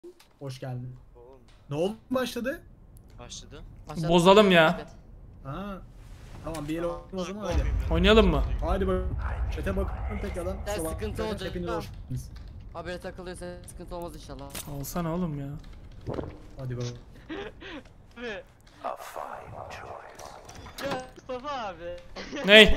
Hoş geldin. Oğlum Ne oldu başladı? başladı. Bozalım ya. Ha. Tamam bir el oynayalım o zaman hadi. Olmayayım ben. Oynayalım mı? Hadi bakalım. Chat'e bakın tekrardan. Ders Sabah sıkıntı tekrar olacak. Hepiniz hoş geldiniz. Habere takılıyorsa sıkıntı olmaz inşallah. Alsana oğlum ya. Hadi bakalım. Abi. Ya Mustafa abi. Ney?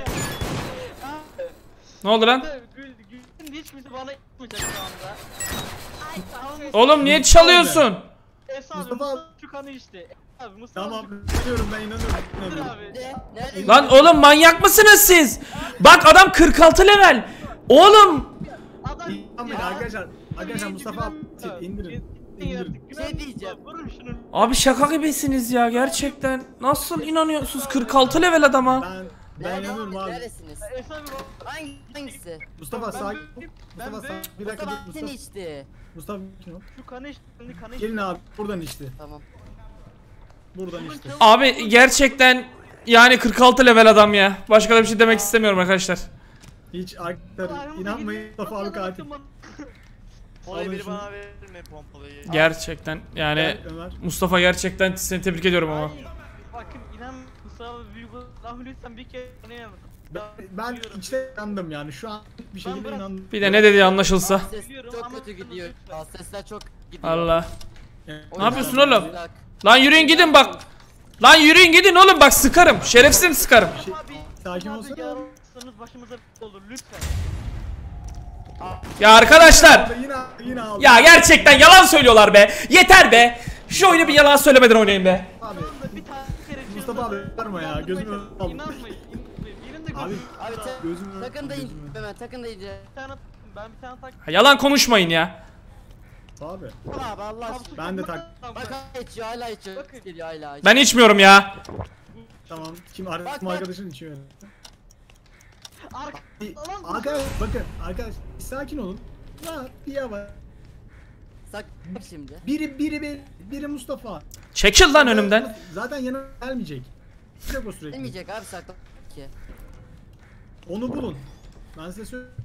Ne oldu lan? Gülün hiç kimse bana yapmayacak şu anda. Oğlum niye çalıyorsun? Esra abi Mustafa abi. Mustafa şu kanı içti. Abi Mustafa Tamam abi. inanıyorum ben inanıyorum. Dur inanıyorum. abi. Ne? Nerede? Lan oğlum manyak mısınız siz? Bak adam 46 level. Oğlum. Adam İnanmayın arkadaşlar. Arkadaşlar Mustafa abi indirin. İndirin. Bir şey diyeceğim. Vurun şunu. Abi şaka gibisiniz ya gerçekten. Nasıl inanıyorsunuz 46 level adama? Ben inanıyorum abi. Neredesiniz? Esra abi bak. Hangisi? Mustafa sakin. Ben Mustafa böyle- sakin. Bir dakika dur Mustafa Mustafa. seni içti. Mustafa kim o? Şu kanı içti. Kanı içti. Gelin abi buradan içti. Tamam. Buradan içti. Abi gerçekten yani 46 level adam ya. Başka da bir şey demek istemiyorum arkadaşlar. Hiç arkadaşlar inanmayın Mustafa abi katil. Olayı biri Alın şunu. bana verir mi pompalıyı? Gerçekten yani Gel Ömer. Mustafa gerçekten seni tebrik ediyorum ama. Ay, bakın inan Mustafa abi büyük olan lütfen bir kere inanın. Ben içte inandım yani şu an bir şekilde bırak- inandım. Bir de ne dediği anlaşılsa. Ses Biliyorum çok ama kötü gidiyor. lütfen. Ya, sesler çok gidiyor. Allah. Evet. Ne yapıyorsun oğlum? Bırak. Lan yürüyün gidin bak. Lan yürüyün gidin oğlum bak sıkarım. Şerefsiz sıkarım. Şey, Abi, sakin abi olsana. yararsanız başımıza olur lütfen. Ya arkadaşlar. Yine aldım. Ya gerçekten yalan söylüyorlar be. Yeter be. Şu oyunu bir yalan söylemeden oynayın be. Abi. Şu anda bir tane kere Mustafa abi varma ya, gözümü al. İnanmayın, inanmayın. Benim de Abi. gözüm. Abi Gözümü- sakın da gözümü. ince. Hemen sakın da ince. Bir tane ben bir tane tak. Ha, yalan konuşmayın ya. Abi. Abi Allah aşkına. Ben de tak. Bak hala içiyor hala içiyor. Bakın. Geliyor hala içiyor. Ben içmiyorum ya. Tamam. Kim Bak, bak. arkadaşın içiyor. Arka. Lan Arkadaş bakın arkadaş sakin olun. Ya bir yavaş. Sak şimdi. Biri Mustafa. Çekil lan önümden. Zaten yana gelmeyecek. Sürekli o sürekli. Demeyecek abi sakla ki. Onu bulun. Ben size söyleyeyim.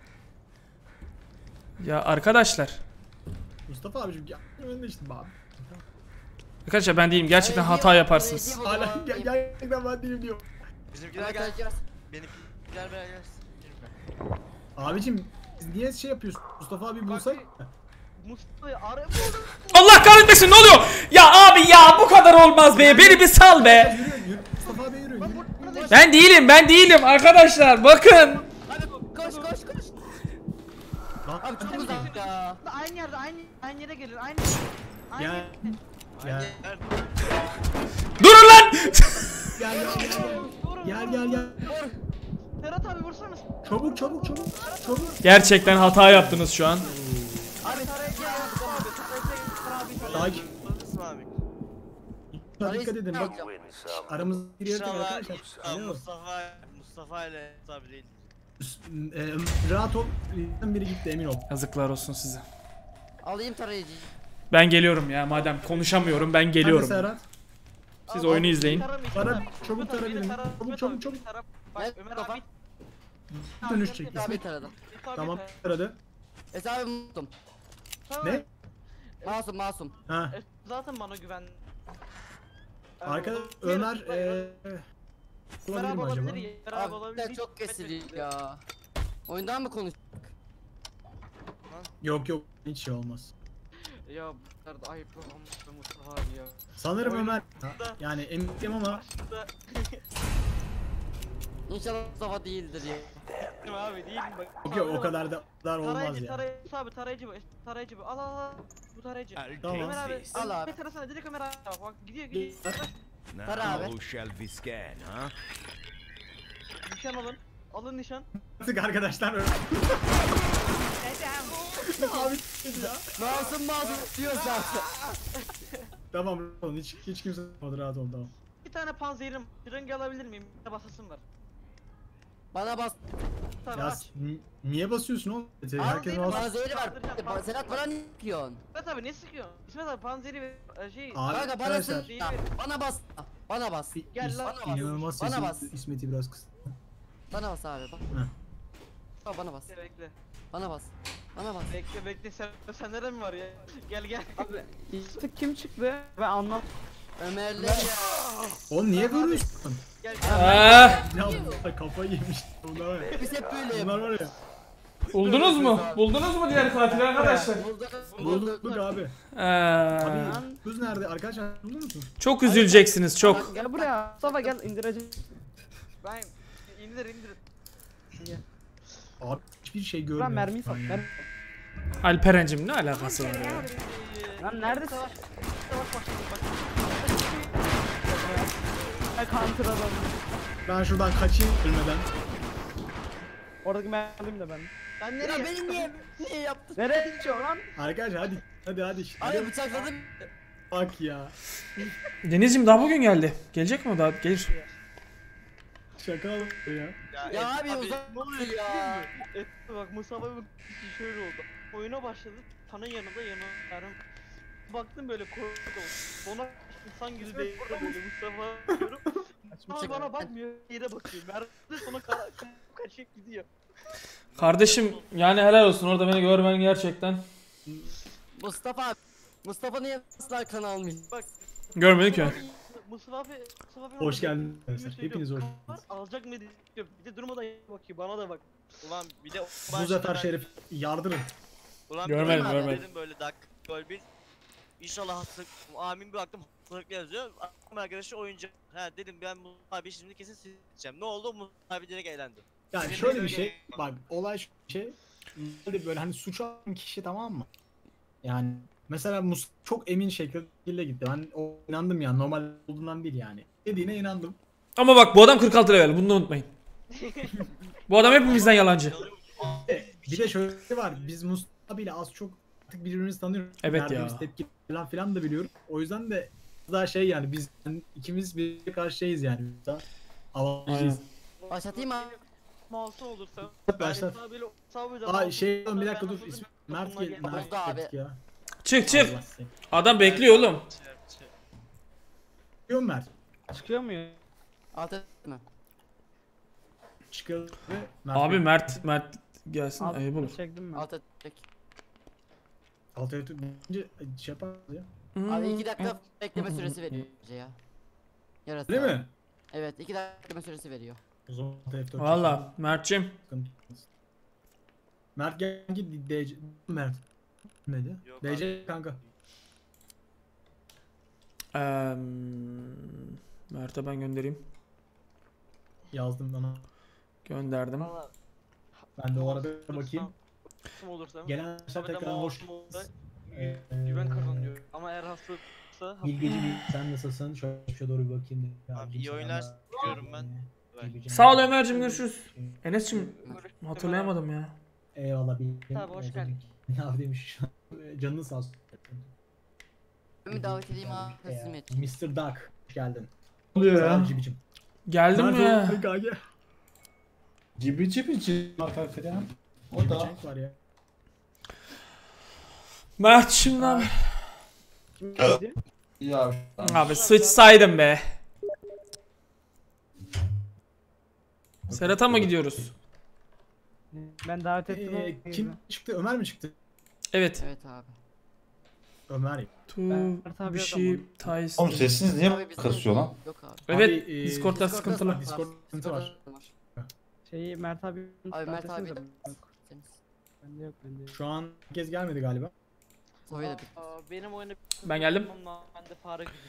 Ya arkadaşlar. Mustafa abicim gel. Önünde işte abi. Arkadaşlar ben değilim. Gerçekten hata yaparsınız. Hala gerçekten ben değilim diyor. Bizimkiler gel. Gel. Benimkiler beraber gelsin. Abicim siz niye şey yapıyorsun? Mustafa abi bulsak. Mustafa'yı araya Allah kahretmesin ne oluyor? Ya abi ya bu kadar olmaz be. Beni bir sal be. Yürü. Mustafa abi yürü. Ben değilim arkadaşlar. Bakın. Abi koş. Lan, Abi çok uzak ya. Aynı yerde aynı yere gelir. Aynı Gel. Gel. Durun lan. Gel. Serhat abi vursana. Çabuk. Gerçekten hata yaptınız şu an. Abi Sakin. Nasılsın abi? Dikkat edin bak. Aramızda bir yer İnşallah arkadaşlar. Alo. Mustafa ile tabi değil. Rahat ol. Biri gitti emin ol. Yazıklar olsun size. alayım tarayıcıyı. Ben geliyorum ya madem konuşamıyorum ben Hadi geliyorum. Serhat. Siz oyunu izleyin. Tara, çabuk tara birini. Çabuk. Bak Evet, Ömer kafa. abi. Dönüşecek. Abi taradım. Tamam taradı. Hesabı unuttum. Ne? Masum. Ha. Zaten bana güven. Arkada Ömer Ömer olabilir abi mi acaba? olabilir. Ömer abi Abi olabilir. de çok kesiliyor ya. Oyundan mı konuş? Yok hiç şey olmaz. Ya bu kadar da ayıp olmuş be Mustafa abi ya. Sanırım Oyun- Ömer. Yani eminim ama Başında İnşallah Mustafa değildir ya. Değil mi abi değil mi bak. yok o kadar da olmaz Tarayıcı, ya. tarayıcı abi tarayıcı bu. Tarayıcı bu. Al. Bu tarayıcı. Tamam. Ömer abi. Al abi. Bir tarasana direkt Ömer abi. Bak gidiyor. Tara abi. Now shall we scan, huh? Nişan alın. Alın nişan. Artık arkadaşlar abi ya. Masum diyor zaten. Tamam oğlum hiç kimse olmadı rahat ol tamam. Bir tane panzerim. Şırınga alabilir miyim? Bir de basasım var. Bana bas. Tabii Ya aç. niye basıyorsun oğlum? Herkesin Al, olsun. Bana zehri var. Sedat bana ne yapıyorsun? İsmet abi ne sıkıyorsun? İsmet abi panzeri ve şey. Abi Kanka bana arkadaşlar sır. Bana bas. Bana bas. Gel lan. Bana bas. inanılmaz Bana sesi bas. İsmet'i biraz kıs. Bana bas abi. Heh. Bana bas. Bekle. Bana bas. Bana bas. Bekle sen nereden mi var ya? Gel. Abi ilk kim çıktı? Ben anlam. Ömer'le Oğlum niye vuruyorsun? Gel. Ah, Ya kafayı yemiş. Bunlar var ya. biz hep böyle Bunlar var ya. buldunuz mu? Buldunuz mu diğer katili arkadaşlar? Bulduk abi. Ee, Abi kız nerede? Arkadaşlar buldun musun? çok üzüleceksiniz çok. Gel buraya. Mustafa gel indireceğim. Ben indir. Abi hiçbir şey Lan görmüyorum. mermiyi sat. Aynen. Alperen'cim ne alakası var ya? Lan neredesin? Savaş başladı bak. Ben counter adamım. Ben şuradan kaçayım ölmeden. Oradaki mermim de ben. Ben Ya nereye? beni niye yaptın? Nereye geçiyor lan? Arkadaşlar hadi. Abi bıçakladım. Bak ya. Deniz'cim daha bugün geldi. Gelecek mi o daha? Gelir. Şaka ya. Ya abi uzak ya. Bak Mustafa bir şöyle oldu. Oyuna başladı. Tanın yanında yanarım. Baktım böyle koridor. Ona insan gibi değil böyle Mustafa diyorum. Ama bana bakmıyor. Yere bakıyor. Merdiven sonra kaçıp gidiyor. Kardeşim yani helal olsun orada beni görmen gerçekten. Mustafa niye asla kan almıyor? Bak. Görmedik ya. Mustafa abi Hoş geldiniz. Hepiniz hoş geldiniz. geldiniz. Alacak mı diyor. Bir de durmadan bakıyor. Bana da bak. Ulan bir de Bu sefer Şerif yardırın. Ulan Görmedim, bir de görmedim. dedim böyle gol bir. İnşallah hastalık. Amin bir baktım hastalıklı yazıyor. Ama arkadaşı oyuncu. Ha dedim ben bu abi şimdi kesin sileceğim. Ne oldu? Mustafa abi direkt eğlendi. Yani Benim şöyle de bir şey. öyle. Bak olay şu şey. Böyle hani suç alan kişi tamam mı? Yani mesela çok emin şekilde gitti. Ben inandım yani normal olduğundan değil yani. Dediğine inandım. Ama bak bu adam 46 level bunu da unutmayın. Bu adam hepimizden yalancı. Bir de şöyle bir şey var. Biz Mustafa ile az çok artık birbirimizi tanıyoruz. Evet Verdiğimiz ya. tepki falan filan da biliyoruz. O yüzden de daha şey yani biz ikimiz bir karşı şeyiz yani. Biz daha avantajlıyız. Başlatayım mı? Masum olursa. Başlat. Aa şey bir dakika dur. İsmi Mert gel. Mert Bozdu abi. dedik ya. Çık çık. Allah seni. Adam bekliyor oğlum. Çıkıyor mu Mert? Çıkıyor mu ya? Alt etme. Çıkıyor ve Mert. Abi Mert gelsin ayıp olur. Çektim ben. Alt etmek. Altı yatı bence şey yaparız ya. Abi 2 dakika bekleme süresi veriyor ya. Yarası. Değil abi. mi? Evet 2 dakika bekleme süresi veriyor. O zaman F4 Valla Mert'cim. Mert gel git DC Mert. Neydi? Yok DC kanka. Mert'e ben göndereyim. Yazdım bana. Gönderdim. Valla. Ben de o arada bakayım. Masum olursam. Gelen arkadaşlar Tabii de tekrar hoş. masum olursa güven kazanıyor. Ama eğer hastalıksa Bilgeci bir sen nasılsın? Şöyle doğru bir bakayım. Abi iyi oyunlar diliyorum ben. Sağ ol Ömer'cim görüşürüz. Enes'cim hatırlayamadım ya. Eyvallah bir. Tabii, hoş geldin. Ne abi demiş. Canın sağ olsun. Ben davet edeyim abi. Teslim et. Mr. Duck hoş geldin. Oluyor Sağ ol ya. Cibicim. Geldim mi ya? Cibi falan. O da. Var ya. Mert'cim ne haber? Kim geldi? Ya Abi sıçsaydım be. Serhat'a mı gidiyoruz? Ben davet ettim. Kim çıktı? Ömer mi çıktı? Evet. Evet abi. Ömer. Tu Mert abi bir yok şey ama. Tays. oğlum sesiniz niye Abi bizim- kasıyor lan? Yok abi. Evet Abi, Discord'da sıkıntılı. Discord sıkıntı var. Şeyi Mert abi. Abi Mert abi de. de. Bende yok bende yok. Şu an herkes gelmedi galiba. Soyu da bir. benim oyunu Ben geldim. Ben de fare gibi.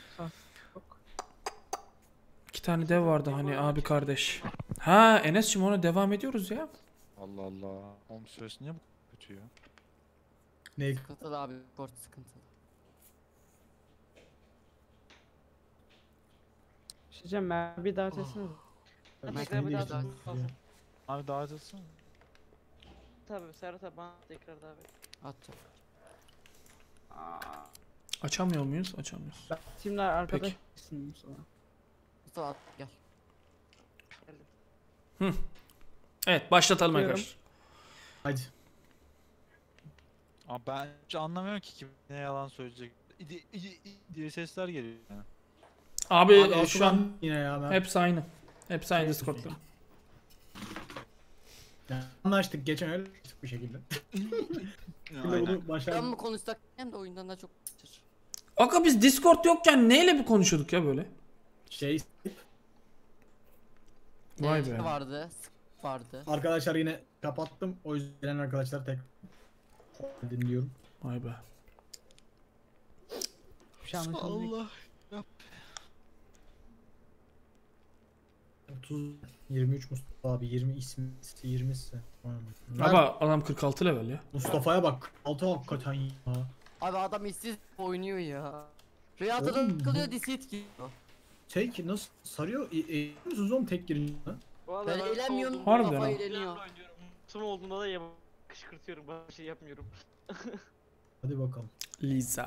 İki tane dev vardı hani abi kardeş. Ha Enes'cim ona devam ediyoruz ya. Allah Allah. Oğlum süresi niye bu kötü ya? Ne? Sıkıntılı abi. Kort sıkıntılı. Bir şey diyeceğim Mert abi davet etsene. Ben Mert seni abi daha değiştirdim. kalsın. Abi davet etsene. Tabii Serhat abi bana tekrar davet. Atacağım. Açamıyor muyuz? Açamıyoruz. Timler arkadaşsın Mustafa. Mustafa at gel. Evet başlatalım Buyurun. arkadaşlar. Hadi. Abi ben hiç anlamıyorum ki kim ne yalan söyleyecek. Diye sesler geliyor yani. Abi, Abi şu an yine ya ben. hepsi aynı. Hepsi aynı Discord'da. Yani anlaştık geçen öyle bir şekilde. Aynen. Bunu başardık. Ben mi konuşsak hem de oyundan da çok kaçır. Aga biz Discord yokken neyle bir konuşuyorduk ya böyle? Şey Vay Evet, be. vardı. Vardı. arkadaşlar yine kapattım. O yüzden gelen arkadaşlar tek dinliyorum. Vay be. Bir şey anlaşılmıyor. Allah. 30 23 Mustafa abi 20 ismi 20 ise. Ama adam 46 level ya. Mustafa'ya bak. 6 hakikaten ya. Abi adam işsiz oynuyor ya. Rüyada Oğlum, da kalıyor bu- disit gidiyor. Tek nasıl sarıyor? Musunuz oğlum tek girince? Vallahi Ben ben eğlenmiyorum. olduğumda Harbiden Kafa ha. eğleniyor. Son olduğunda da kışkırtıyorum. Ben bir şey yapmıyorum. Hadi bakalım. Liza.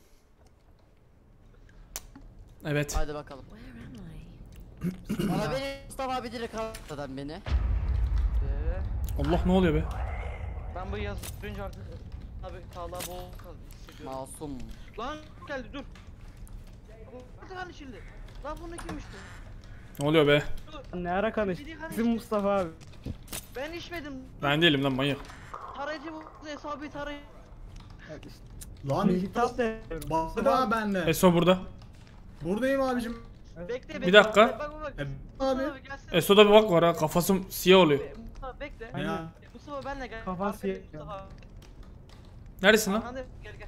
Evet. Hadi bakalım. Bana beni Mustafa abi direkt adam beni. Allah ne oluyor be? Ben bu yaz önce artık abi Tağla bol kaldı hissediyorum. Masum. Lan geldi dur. Hadi hani şimdi. Lan bunu kim içti? Ne oluyor be? Ne ara kanış? Biri hani Bizim Mustafa abi. Ben içmedim. Ben değilim lan manyak. Tarayıcı bu hesabı tarayıcı. Bak işte. Lan Hitap de. bak daha benle. Eso burada. Buradayım abicim. Bekle Bir dakika. Bak. Abi. Mustafa gelsene. Eso'da bir bak var ha, kafası siyah oluyor. Mustafa bekle. Aynen. Ya. Mustafa benle gel. Kafası Arkada yetiyor. Mustafa. Neredesin lan? Hadi gel.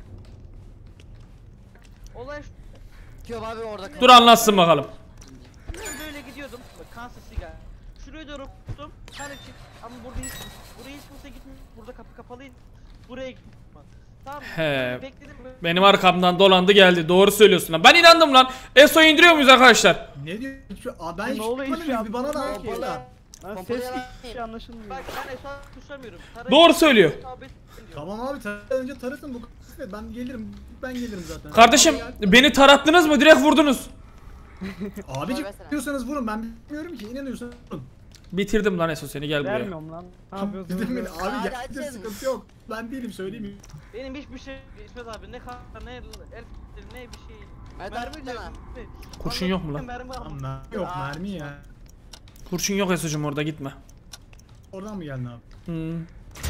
Olay şu. Diyor abi orada Dur anlatsın bakalım. Böyle gidiyordum. Bak kan sesi geldi. Şuraya doğru tuttum. Kan çık. Ama burada hiç buraya hiç kimse gitmiyor. Burada kapı kapalıydı. Buraya gittim. Tamam mı? He. Böyle bekledim. Benim arkamdan dolandı geldi. Doğru söylüyorsun lan. Ben inandım lan. Eso'yu indiriyor muyuz arkadaşlar? Ne diyor? Ben hiç Ne oluyor? gitmedim, Hiçbir şey bir bana da anlamadım anlat ki. ya. Lan Pompalı ses yalan hiçbir şey anlaşılmıyor. Bak ben esas tuşlamıyorum. Doğru söylüyor. Tamam abi önce tarasın bu kısmet. Ben gelirim. Ben gelirim zaten. Kardeşim beni tarattınız mı? Direkt vurdunuz. Abicim Versene. diyorsanız vurun. Ben bilmiyorum ki. İnanıyorsanız vurun. Bitirdim lan Eso seni, gel buraya. Vermiyorum lan. Ne yapıyorsun? Dedim mi? Abi Hadi gerçekten açın. sıkıntı yok. Ben değilim söyleyeyim. Benim hiçbir şey İsmet abi ne kar ne el ne bir şey. Evet Mermi abi de lan. Kurşun yok mu lan? Mermi Tamam aldım. mermi yok mermi ya. Kurşun yok Eso'cum, orada gitme. Oradan mı geldin abi? Hmm.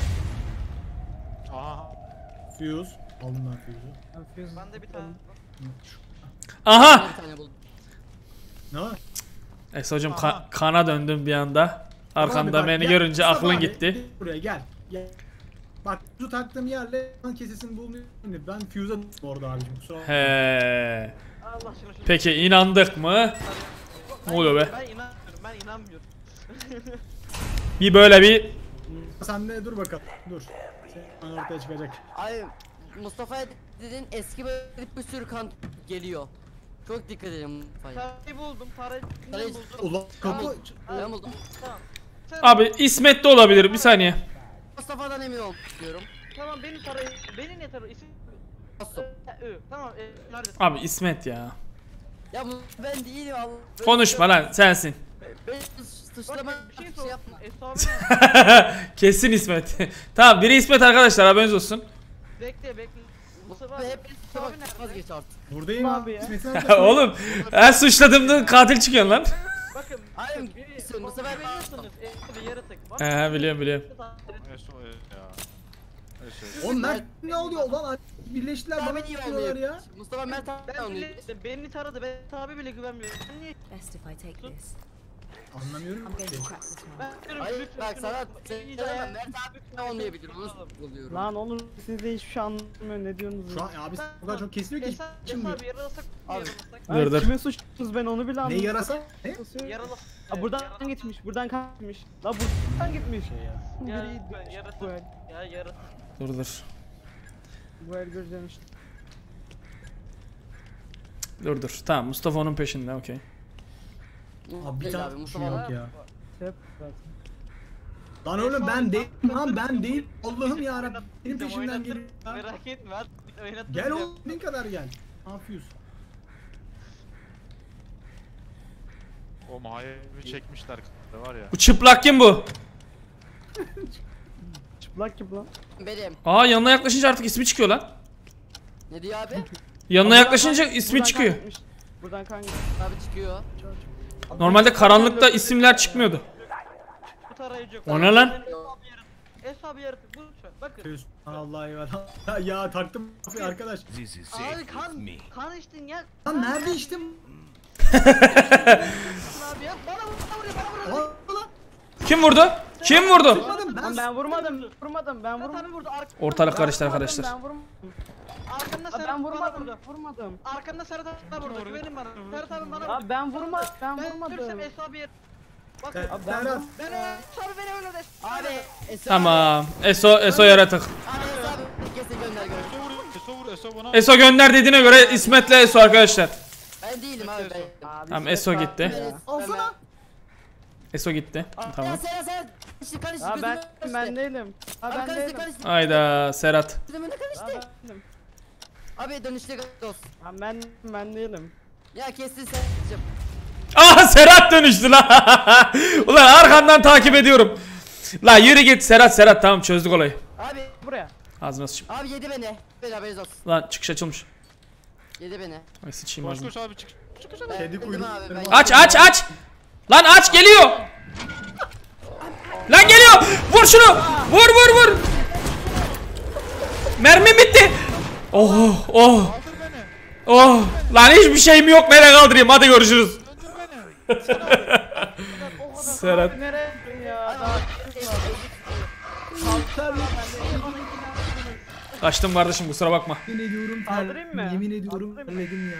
Aha. Fuse. Aldım ben fuse'u. Ben de bir tane. Aha! Bir tane buldum. Ne var? Eso'cum Aha. kana döndüm bir anda. Arkamda Abi bak, beni gel, görünce Mustafa aklın abi, gitti. gel buraya gel. Gel. Bak fuse'u taktığım yerle kan kesesini bulunuyor. Ben fuse'a orada abicim. Kusura bakma. He. Allah aşkına şunu. Peki inandık mı? Ne oluyor be? Ben inanmıyorum. Ben inanmıyorum. Bir böyle bir Sen de dur bakalım. Dur. Sen ortaya çıkacak. Abi Mustafa'ya dedin eski böyle bir sürü kan geliyor. Çok dikkat edin Mustafa'ya. Tarayıcı buldum. Tarayıcı Tarayıcı- buldum. Ulan kapı. Ben buldum. Tamam. Sen, abi İsmet de olabilir, bir saniye. Mustafa'dan emin olmak istiyorum. Tamam beni tarayın. Beni ne tarayın? İsim. Masum. Tamam. Neredesin? Abi İsmet ya. Ya bu ben değilim Allah. Böyle Konuşma lan, sensin. Ben suçlama Bak, bir şey şey sor. yapma. Hesabı Kesin İsmet. Tamam, biri İsmet arkadaşlar, haberiniz olsun. bekle. Mustafa abi. Mustafa hep Mustafa abi nerede? vazgeç artık. Buradayım Abi abi. ya. İsmet'in arkasında. Oğlum her suçladığımda katil çıkıyorsun lan. Bakın. Hayır, biri- Mustafa abi- biliyorsunuz. Bir yaratık. Bak. He biliyorum. Eso ya. Eso. Oğlum Mert ne oluyor lan? Birleştiler bana Mustafa niye diyorlar ya. olmuyor? Mustafa Mert abi Ben olmuyor. beni taradı. Ben abi bile güvenmiyorum. Ben niye? Best if I take this. Anlamıyorum I'm going ki. to track this one. Ben diyorum Hayır lütfen bak şunu- sana iyice söylemem ayağım- Mert abi ne olmayabilir onu buluyorum. Lan oğlum siz de hiçbir şey anlamıyor ne diyorsunuz? Şu an abi o kadar çok kesiliyor ki hiç Hesap çıkmıyor. yaralasak mı Abi. yaralasak? Ay, Dur, dur. kime suçlusunuz ben onu bile Ne anlamadım. yarasa? Ne? Yaralasak. Aa, buradan gitmiş, buradan kaçmış. La buradan gitmiş. Şey ya. Ya Biri ben yaratık. bu el. Ya yaratık. Dur. Bu el göreceğim işte. Dur. Tamam, Mustafa onun peşinde, okey. Abi bir Değil tane Mustafa şey abi. yok ya. Hep zaten. Lan oğlum ben değil lan ben değil. Allah'ım yarabbim benim peşimden Oynattım, geliyor ya. Merak etme ben oynattım. Gel oğlum ne kadar gel. Ne yapıyorsun? O mahallemi çekmişler var ya. Bu çıplak kim bu? Çıplak gibi lan. Benim. Aa, yanına yaklaşınca artık ismi çıkıyor lan. Ne diyor abi? Yanına Buradan yaklaşınca kan- ismi buradan çıkıyor. kan gitmiş. Buradan kan gitmiş. Abi çıkıyor. Normalde karanlıkta isimler çıkmıyordu. tarayıcı. O ne lan? Hesabı yaratık. Bu lütfen. Bakın. Allah eyvallah. Ya taktım arkadaş. Abi kan içtin ya. Lan nerede içtim? Abi ya bana vuruyor bana vuruyor. Allah. Kim vurdu? Kim vurdu? Çıkmadım Lan ben vurmadım. Vurmadım. Ben Serhat abi vurmadım. vurdu. Ortalık karıştı arkadaşlar. Ben vurmadım. Arkamda Abi Serhat ben abi vurmadım. vurdu. Vurmadım. Arkamda Serhat abi vurdu. Güvenin bana. Serhat abi bana vurdu. Abi ben vurmadım. Ben Görsem vurmadım. hesabı yer. Bak Serhat. ben hesabı beni öyle de. Abi Eso. Tamam. Eso yaratık. Abi Eso abi kesin gönder gönder. Eso vur, Eso bana. Eso gönder dediğine göre İsmet'le Eso arkadaşlar. Ben değilim abi ben. Abi Tamam, işte Eso ben- gitti. Alsana. Eso gitti. Ya Tamam. sen karıştı Abi ben değilim. Abi ben karıştı değilim. karıştı. Hayda Serhat. Gözümün Abi karıştı. ben değilim. Abi dönüşte dost. Abi ben değilim. Ya kestin sen. Aha Serhat dönüştü lan. Ulan arkandan takip ediyorum. La yürü git Serhat tamam çözdük olayı. Abi Buraya. Ağzına sıçayım. abi yedi beni. Böyle haberiniz olsun. Lan çıkış açılmış. Yedi beni. Ay sıçayım Koş ağzına. koş abi çık. Ben Kedi öldüm kuyruğu. abi, ben- Aç. Lan aç geliyor. Lan geliyor. Vur şunu. Vur. Mermi bitti. Oh. Lan hiçbir şeyim yok. Nereye kaldırayım? Hadi görüşürüz. Serhat. Nereye gittin ya? Kaçtım kardeşim kusura bakma. Yemin ediyorum Kaldırayım mı? Yemin ediyorum Kaldırayım mı? terledim ya.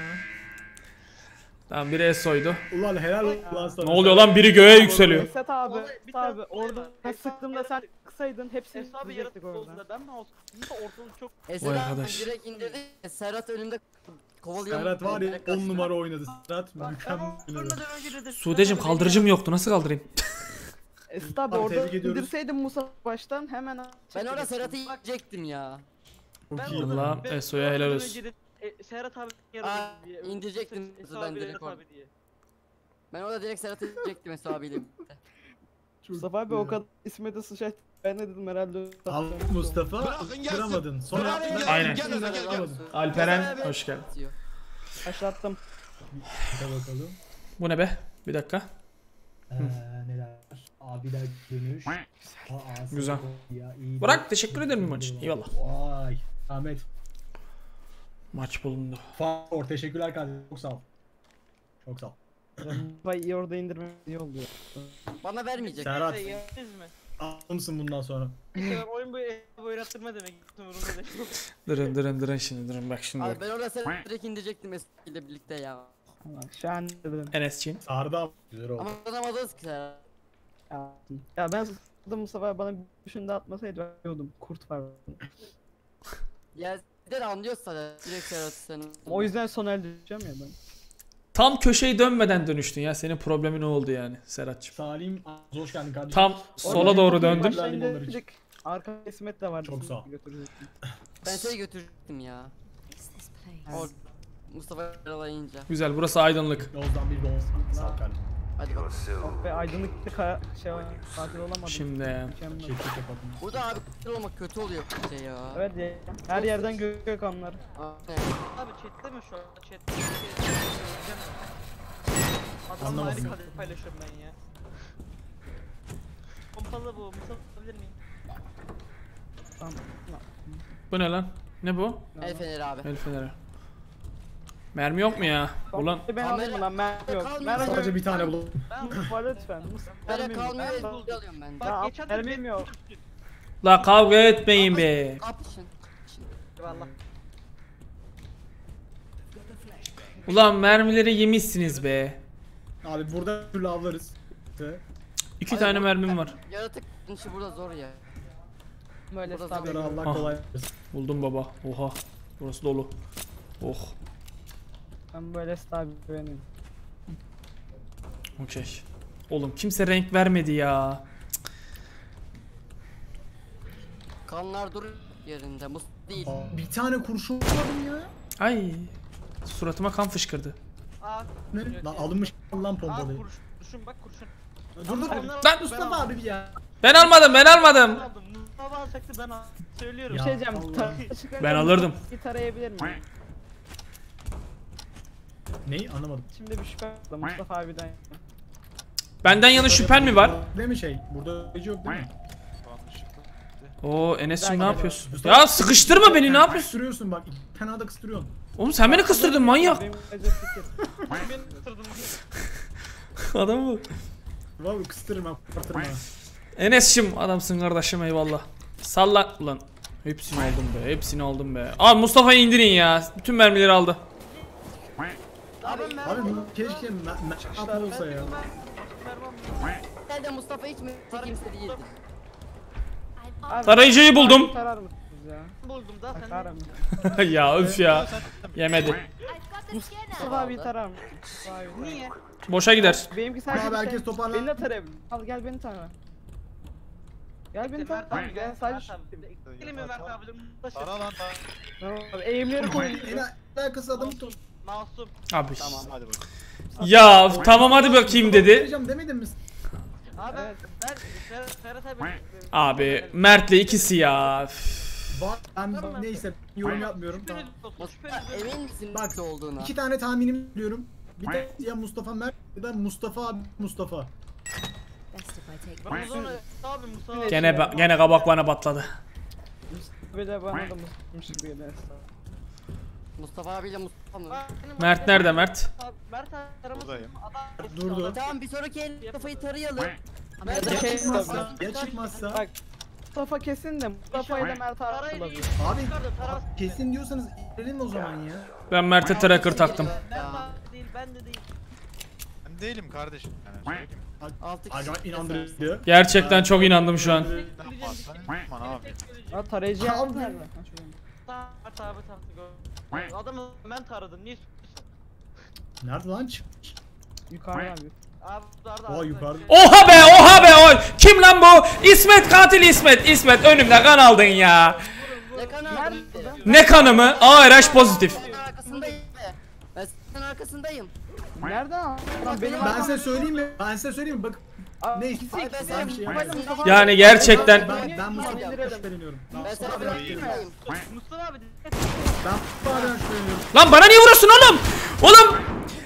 Tamam biri Eso'ydu. Ulan helal olsun lan sana. Ne oluyor lan? Biri göğe yükseliyor. Esat abi. Vallahi bir Esat abi tane- orada Hesabı sıktığımda sen kısaydın hepsini Hesabı yiyecektik yaratık orada. oldu da ben mi olsun? Yine ortalık çok. Vay Esra arkadaş. direkt indirdi. Serhat önümde kovalıyor. Serhat var ya Direkt 10 kaçtı. numara oynadı. Serhat Ben mükemmel oynadı. ölmeden önce dedim. Sude'cim kaldırıcım yoktu. Nasıl kaldırayım? Esat abi Abi, orada tebrik ediyoruz. indirseydin Musa baştan hemen Ben orada Serhat'ı yiyecektim ya. Çok iyi. Allah Eso'ya helal olsun. Serhat abi Aa, yaradı diye. indirecektim Esra ben abi direkt Serhat orada. abi diye. Ben orada direkt Serhat'ı yiyecektim Esra abiyle birlikte. Mustafa abi o kadar İsmet'e sıçrat. Ben ne dedim herhalde. Al Mustafa kıramadın. Sonra Aynen. Kıramadın. Alperen hoş geldin. Atıyor. Başlattım. Hadi bakalım. Bu ne be? Bir dakika. Neler? Abiler dönüş. Güzel. Ya, iyi. Burak teşekkür ederim maç için. Eyvallah. Vay. Ahmet. Maç bulundu. Favor teşekkürler kardeşim. Çok sağ ol. Çok sağ ol. Vay iyi orada indirme iyi oldu ya. Bana vermeyecek. Serhat. Yediniz mi? Alımsın bundan sonra. İşte ben oyun boyu oynattırma demek. Umurumda değil. Durun şimdi durun bak şimdi. Abi ben orada Serhat'ı direkt indirecektim Esra ile birlikte ya. Şu an dedim. Enes'ciğim. Sardı abi. Güzel oldu. Ama atamadınız ki Serhat. Ya ben sıkıldım Mustafa bana bir düşünde atmasaydı ben yiyordum. Kurt var. Ya bir de anlıyorsa da direkt Serhat'ı senin. O yüzden son elde edeceğim ya ben. Tam köşeyi dönmeden dönüştün ya. Senin problemin ne oldu yani Serhat'cığım? Salim hoş geldin kardeşim. Tam sola doğru döndüm. Başta Onlar için. indirdik. Arka İsmet de vardı. Çok sağ ol. Götürecektim. Ben seni götürdüm ya. O Mustafa yaralayınca. Güzel burası aydınlık. Yozdan bir bonus. Sağ ol kardeşim. Hadi bak. Oh be aydınlık bir katil olamadım. Şimdi Mükemmel. Çektik yapalım. Burada abi kutlu olmak kötü oluyor bence ya. Evet ya. Her yerden Gökhanlar. Aynen. Abi chatte mi şu an? Chatte mi? Adamla Anlamadım aynı ya. kaderi paylaşıyorum ben ya. Pompalı bu. Musa alabilir miyim? Tamam. bu ne lan? Ne bu? El feneri abi. El feneri. Mermi yok mu ya? Ulan Ben alayım lan ben yok. Ben Sadece bir tane bulalım. Mustafa lütfen. Böyle Mermim yok. kalmıyor el Ben- buldu alıyorum ben. Bak Ya, geçen mermim yok. la kavga etmeyin be. Kapışın. Valla. Ulan mermileri yemişsiniz be. Abi burada türlü avlarız. İki Abi tane bu- mermim var. Yaratık işi burada zor ya. Böyle Burada stabil. Allah Ah. kolay versin. Buldum baba. Oha. Burası dolu. Oh. Ben böyle stabil benim. Okey. Oğlum kimse renk vermedi ya. Kanlar dur yerinde. Mus değil. Aa, bir tane kurşun vurmadım ya. Ay. Suratıma kan fışkırdı. Aa. Ne? Lan alınmış lan Aa pompalıyı. kurşun bak kurşun. Dur dur. Onlar- Lan Mustafa abi ya. Ben almadım. Ben aldım. Mustafa alacaktı ben aldım. Söylüyorum. Bir Ya. şey diyeceğim. Allah. Ben alırdım. Bir tarayabilir miyim? Neyi anlamadım. Şimdi bir şüphe var Mustafa abiden. Benden yana şüphen mi var? Değil mi şey? Burada hiç yok değil mi? Oo Enes'cim ne yapıyorsun? Ya sıkıştırma beni, ne yapıyorsun? Kıstırıyorsun bak. Fena da kıstırıyorsun. Oğlum sen beni kıstırdın manyak. Benim acı fikir. Beni ısırdın. Adam bu. Vallahi kıstırma, kıstırma. Enes'cim adamsın kardeşim, eyvallah. Salla lan. Hepsini aldım be, hepsini aldım be. Abi Mustafa'yı indirin ya. Bütün mermileri aldı. Abi Abi keşke mermi olsa ya. Sen de Mustafa hiç mi kimse değildi. Tarayıcıyı buldum. Tarar mısınız ya? buldum da sen. Tarar mı? Ya öf ya. Yemedi. Mustafa abi tarar mı? Mustafa abi. Niye? Boşa gider. Benimki sadece Abi bir herkes şey. toparlan. Beni de tarayabilir. Al gel beni tara. Gel beni tara. Tamam gel sadece. Elimi Mert abi. Tara lan tara. Tamam abi eğimleri koyun. En alakası adamı Masum. Abi. Tamam hadi bakalım. Ya tamam hadi bakayım dedi. Vereceğim demedin mi? Abi Evet. Ferhat abi. Abi Mert'le ikisi ya. Üf. Bak ben neyse yorum yapmıyorum. Tamam. Emin misin Bak, ne olduğuna? 2 tane tahminim biliyorum. Bir tane ya Mustafa Mert ya da Mustafa abi Mustafa. Ben o zaman abi Musa. Gene kabak bana patladı. Bir de bana da Mustafa'mış gibi geliyor. Mustafa abiyle Mustafa mı? Mert nerede Mert? Mert aramasın. Buradayım. Adam Durdu. Tamam bir sonraki el Mustafa'yı tarayalım. Ya da Ya şey çıkmazsa, ya çıkmazsa. Bak Mustafa kesin de Mustafa ile Mert Tarayı olabilir. Abi Yukarıda taras. kesin diyorsanız verin o zaman ya. Ben Mert'e tracker taktım. Mert abi değil ben de değil. Ben değilim kardeşim. Yani söyleyeyim. Altı kişi. Acayip inandırıcı. Gerçekten çok inandım şu an. Ne yaparsan aman abi. Ya tarayıcı Abi. yaptın nerede? Ha, şurada. Mert abi taktı gör. Adamı ben taradım. Niye suçlusun? Nerede lan çıkmış? Yukarıda abi. Abi yukarıda. Oha yukarıda. Oha be oha be oy. Kim lan bu? İsmet katil İsmet. İsmet önümde kan aldın ya. Ne kan aldın? Ne kanı mı? RH pozitif. Ben arkasındayım. Ben senin arkasındayım. Nereden aldın? Lan benim Ben size söyleyeyim mi? Ben size söyleyeyim mi? Bak neyse. Ay ben Ben bir şey yapmadım. Yani gerçekten. Ben Mustafa'dan şüpheleniyorum. Ben senin arkasındayım. Mustafa abi. Ben Mustafa'dan şüpheleniyorum. Lan bana niye vuruyorsun oğlum? Oğlum.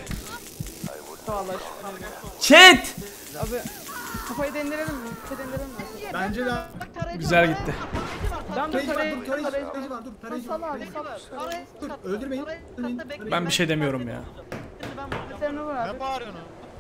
Allah Chat. Abi kafayı dendirelim mi? Kafayı dendirelim mi? Bence de Güzel gitti. Ben de tarayıcı var, dur tarayıcı tarayıcı var, dur tarayıcı Sal var. abi sal. Dur öldürmeyin. Ben bir şey demiyorum ya. Sen ne var abi? Ne bağırıyorsun?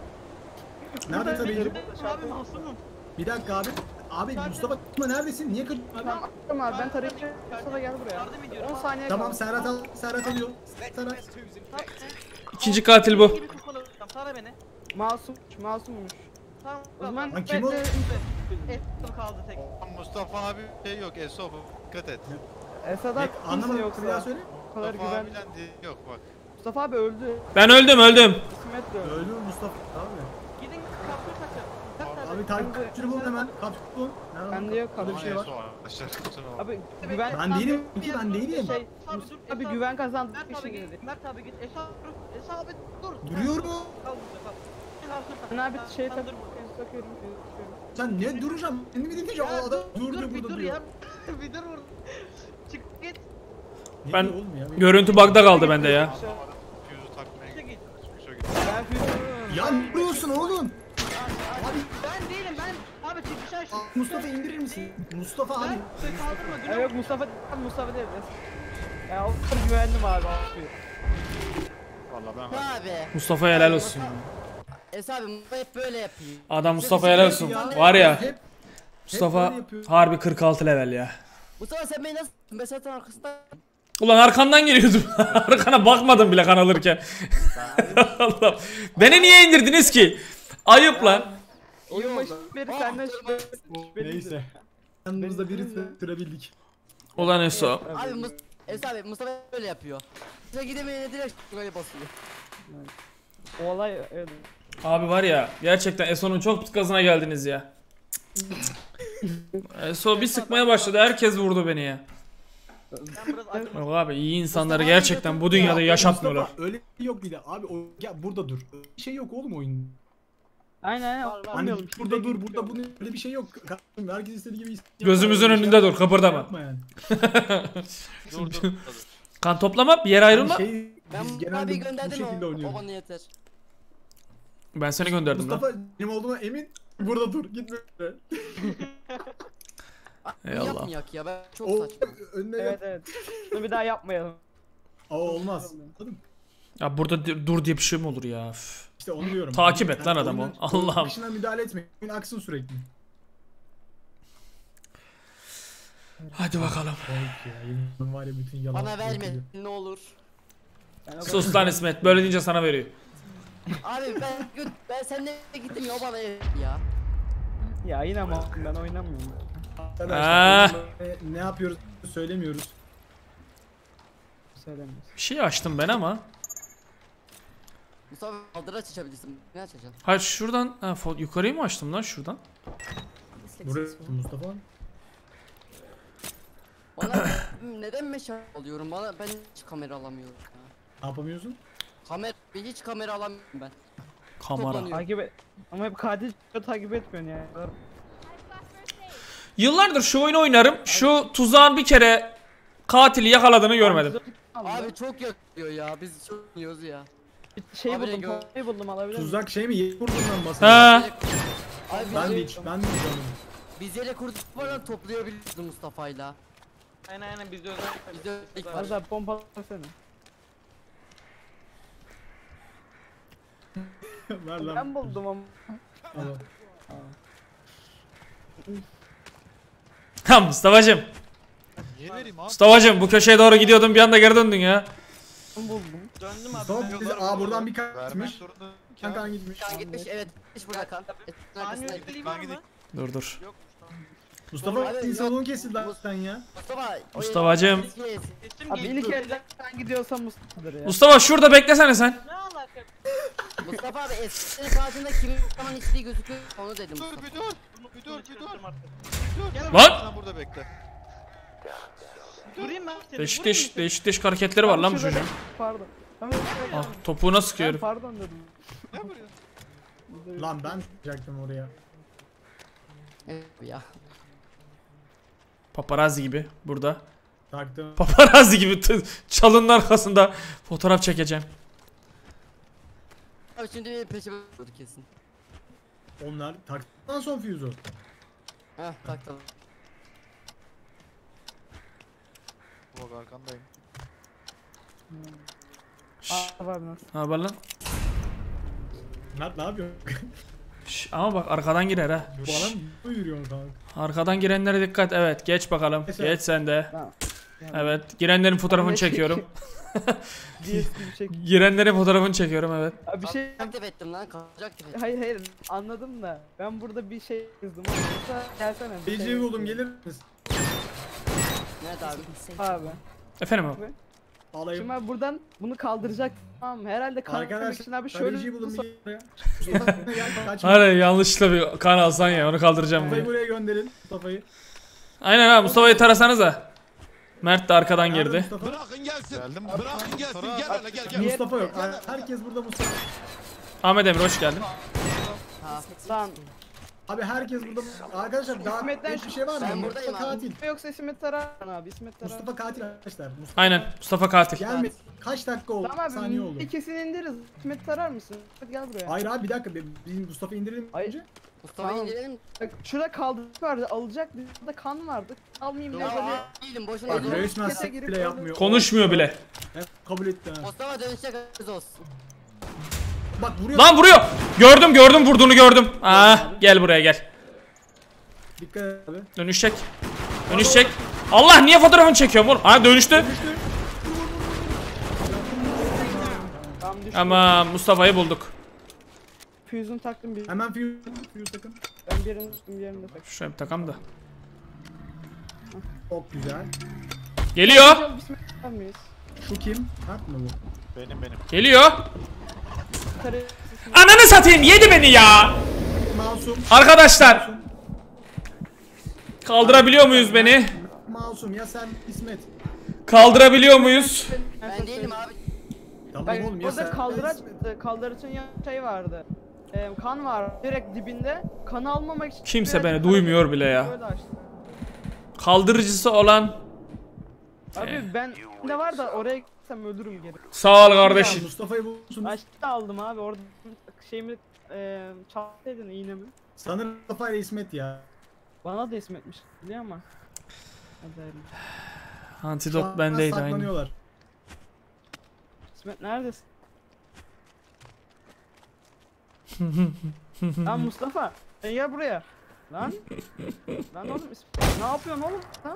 Nerede tarayıcı? Abi masumum. Bir dakika abi. Abi Mustafa neredesin? Niye kaçıyorsun? Tamam attım abi ben tarayıcı. Mustafa gel buraya. Yardım ediyorum. 10 saniye Tamam kaldı. Serhat alıyor. Serhat. İkinci katil bu. Gibi kafalı. Tara beni. Masummuş. Tamam. O zaman Lan kim o? Esnaf kaldı tek. Mustafa abi şey yok Esop dikkat et. Esad'a kimse Anlamadım. yok Bir daha ya. söyle. O kadar Mustafa güven. abiden değil yok bak. Mustafa abi öldü. Ben öldüm. İsmet de öldü. Öldü Mustafa. Abi. Gidin kapıyı takın. Abi takipçini bulun hemen. Kapçını bulun. Nerede? Bende yok Burada abi. bir şey var. Arkadaşlar kusura bakma. Abi güven Ben değilim ki ben değilim. şey Mustafa abi güven kazandı Mert için abi dedi. git. Mert abi git. Esra abi dur. Duruyorum. Kal burada kal. Ben abi şey Sen takıyorum. dur. Takıyorum. Sen ne duracağım? Kendimi dinleyeceğim. O adam durdu bir burada dur diyor. ya. Bir dur burada. Çık git. Ne Ben- diyor oğlum ya? Görüntü bug'da kaldı bende ya. Füzü takmaya Çık git. çıkışa git. Ben füzü. Ya ne vuruyorsun oğlum? Abi Ben değilim ben. Abi çık dışarı şu. Mustafa indirir misin? Mustafa abi. Ben kaldırma Ya günah. yok Mustafa değil. Ya o kadar güvendim abi. Valla ben Abi. Mustafa'ya helal olsun ya. Esra abi Mustafa hep böyle yapıyor. Adam Mustafa'ya helal olsun. Var ya. Hep Mustafa böyle yapıyor. harbi 46 level ya. Mustafa sen beni nasıl? Ben zaten arkasında. Ulan arkandan geliyordum. Arkana bakmadım bile kan alırken. Allah. Beni niye indirdiniz ki? Ayıp lan. Oyun başı beri senden Neyse. Yanımızda biri sürebildik. Ulan Eso. Abi Esra abi Mustafa böyle yapıyor. Sen gidemeyene direkt böyle basıyor. O olay öyle. Abi var ya gerçekten Eso'nun çok pis gazına geldiniz ya. Eso bir sıkmaya başladı, herkes vurdu beni ya. Ben biraz acım. Yok abi iyi insanları gerçekten bu dünyada yaşatmıyorlar. Mustafa öyle bir şey yok bir de. Abi o ya burada dur. Öyle bir şey yok oğlum oyun. Aynen. Hani Anlıyorum. burada dur, burada bunun öyle bir şey yok. Kardeşim, herkes istediği gibi Gözümüzün önünde dur, kıpırdama. Yapma yani. dur dur. dur. Kan toplama, bir yere ayrılma. Hani şey, Ben biz Mustafa genelde abi bu gönderdim şekilde o oynuyoruz. bana yeter. Ben seni gönderdim lan. Mustafa benim olduğuma emin. Burada dur gitme. Eyvallah. Yapmayak ya, ben çok O saçma. önüne Evet evet. Bunu bir daha yapmayalım. Aa olmaz. Anladın mı? Ya burada dur diye bir şey mi olur ya? Üf. İşte onu diyorum. Takip et lan adamı. oyunun- Allah'ım. oyunun akışına müdahale etmeyin. Oyun aksın sürekli. Hadi bakalım. Komik ya. Yemin var ya bütün yalan. Bana verme ne olur. Ben o Sus lan İsmet. Böyle deyince sana veriyor. Abi ben seninle gittim ya, o bana ya. Ya yine ama ben oynamıyorum. Arkadaşlar ne yapıyoruz söylemiyoruz. Söylemiyorsun. Bir şey açtım ben ama. Mustafa kaldıraç açabilirsin. Ne açacaksın? Hayır şuradan yukarıyı mı açtım lan şuradan? Buraya Mustafa. Bana neden meşal alıyorum? Ben hiç kamera alamıyorum ya. Ne yapamıyorsun? Hiç kamera alamıyorum ben. Kamera. Toplanıyor. Takip et. Ama hep katil takip etmiyorsun ya. Yıllardır şu oyunu oynarım. Şu tuzağın bir kere katili yakaladığını görmedim. Abi çok yakıyor ya. Biz çok yiyoruz ya. Şey Abi buldum, gör- şey buldum alabilir miyim? Tuzak şey mi? Yeni vurdundan bahsediyorum. Ha. Abi Ben de hiç. Ben de hiç görmedim. biz yere kurduk falan toplayabiliriz Mustafa'yla. Aynen biz de özel. Bizde özellik var. Arda pompa versene. Ver lan. Ben buldum ama. Al. Ha Mustafa'cım. Niye vereyim abi? Mustafa'cım bu köşeye doğru gidiyordun bir anda geri döndün ya. Ben buldum. Döndüm abi. Mustafa ben. bize buradan bir Vermek kaçmış. zorunda. Kan kan gitmiş. Kan gitmiş, evet. Gitmiş burada kan. Ani Arkasına özelliği var Ben mı? Dur dur. Yok. Mustafa Abi, insanlığın kesildi sen ya. Mustafa. Mustafa'cığım. Sesim Abi geliyor. ilk elden sen gidiyorsan Mustafa'dır ya. Mustafa şurada beklesene sen. Ne alaka? Mustafa abi eskinin karşında kimin zaman içtiği gözüküyor onu dedim Dur Mustafa. bir dur. Bir dur bir dur. Çıkartırım artık. Dur. Lan! Sen burada bekle. Durayım ben seni. Değişik vurayım değişik mı değişik değişik hareketleri var lan bu Şurada- çocuğun. Pardon. Ben Ah topuğuna ben sıkıyorum. pardon dedim. Ne vuruyorsun? Lan ben çıkacaktım oraya. Evet ya. Paparazzi gibi burada. Taktım. Paparazzi gibi çalının arkasında fotoğraf çekeceğim. Abi şimdi benim peşime vurdu kesin. Onlar taktıktan son fuse'u. Heh taktım. Bak arkandayım. Şşş, Aa var nasıl? ne haber lan? Mert ne yapıyorsun? Şşş, ama bak arkadan girer ha. Bu adam mı yürüyorsun kanka? Arkadan girenlere dikkat. Evet geç bakalım. Geç Geç sen de. Tamam. Evet girenlerin fotoğrafını Ben de çekiyorum. DS gibi çek. Girenlerin fotoğrafını çekiyorum evet. Abi bir şey Aktif ettim lan, kalacak aktif ettim. hayır anladım da ben burada bir şey yazdım. Yoksa gelsene. bir şey Beyciyi buldum gelir misin? Nerede abi? Abi. Efendim abi. Alayım. Şimdi abi buradan bunu kaldıracak. Tamam mı? Herhalde kaldırmak için abi şöyle Beyciyi buldum so- bir buraya. Gel kaçma. Hadi yanlışlıkla bir kan alsan ya onu kaldıracağım Mustafa'yı diye. buraya gönderin. Mustafa'yı. Aynen abi Mustafa'yı tarasanıza. Mert de arkadan Nerede girdi. Mustafa? Bırakın gelsin. Geldim. Bırakın gelsin. Gel hele gel gel. Mustafa yok. Herkes burada Mustafa. Ahmet Emre hoş geldin. Ha. Lan Abi herkes burada. Arkadaşlar daha İsmet'ten net bir şey var mı? Ben Mustafa buradayım abi. katil. yoksa İsmet Taran abi İsmet Taran. Mustafa katil arkadaşlar. Mustafa Aynen Mustafa katil. gelmedi. Kaç dakika oldu? Tamam abi Saniye oldu. bir kesin indiririz. İsmet tarar mısın? Hadi gel buraya. Hayır abi bir dakika. Biz Mustafa indirelim Hayır. önce. Mustafa'yı Tamam. indirelim. Bak şurada kaldırdık vardı alacak burada kan vardı. Almayayım ne Ya böyle. değilim boşuna Bak dur. resmen Kese sek girip bile öldü. yapmıyor. Konuşmuyor bile. Evet, kabul etti ha. Mustafa dönüşecek kız olsun. Bak vuruyor. Lan vuruyor. Gördüm vurduğunu gördüm. Gel buraya gel. Dikkat et abi. Dönüşecek. Dönüşecek. Allah niye fotoğrafını çekiyorum oğlum? Ha dönüştü. Tamam düştü. Ama Mustafa'yı bulduk. Fuse'unu taktım bir. Hemen fuse takın. Ben birini tuttum diğerini de taktım. Şuraya bir takam da. Çok güzel. Geliyor. Hocam İsmet tarar mıyız? Şu kim? Mert mi bu? Benim. Geliyor. Tarı Ananı satayım yedi beni ya. Masum. Arkadaşlar. Kaldırabiliyor muyuz beni? Masum ya sen İsmet. Kaldırabiliyor muyuz? Ben değilim abi. Tamam Bak oğlum ya orada sen. kaldıraçın yan şey vardı. Kan var direkt dibinde. Kanı almamak için. Kimse direkt beni hareket duymuyor bile ya. Böyle açtım. Kaldırıcısı olan. Abi ben ne var da oraya gitsem ölürüm geri. Sağ ol Ya, kardeşim. Mustafa'yı bulmuşsunuz. Açtı aldım abi orada şeyimi çalsaydın iğnemi. Sanırım Mustafa ile İsmet ya. Bana da ismetmiş biliyor musun? Hadi hayırlı. Şu Antidot an bendeydi aynı. saklanıyorlar. İsmet neredesin? Lan Mustafa sen gel buraya. Lan. Lan oğlum ne yapıyorsun oğlum? Ha?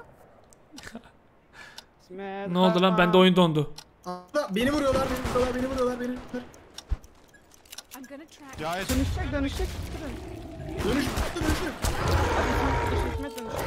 İsmet. Ne oldu lan? Bende oyun dondu. Aa, beni vuruyorlar. Cahit. Dönüşecek. Dönüş. İsmet dönüşecek.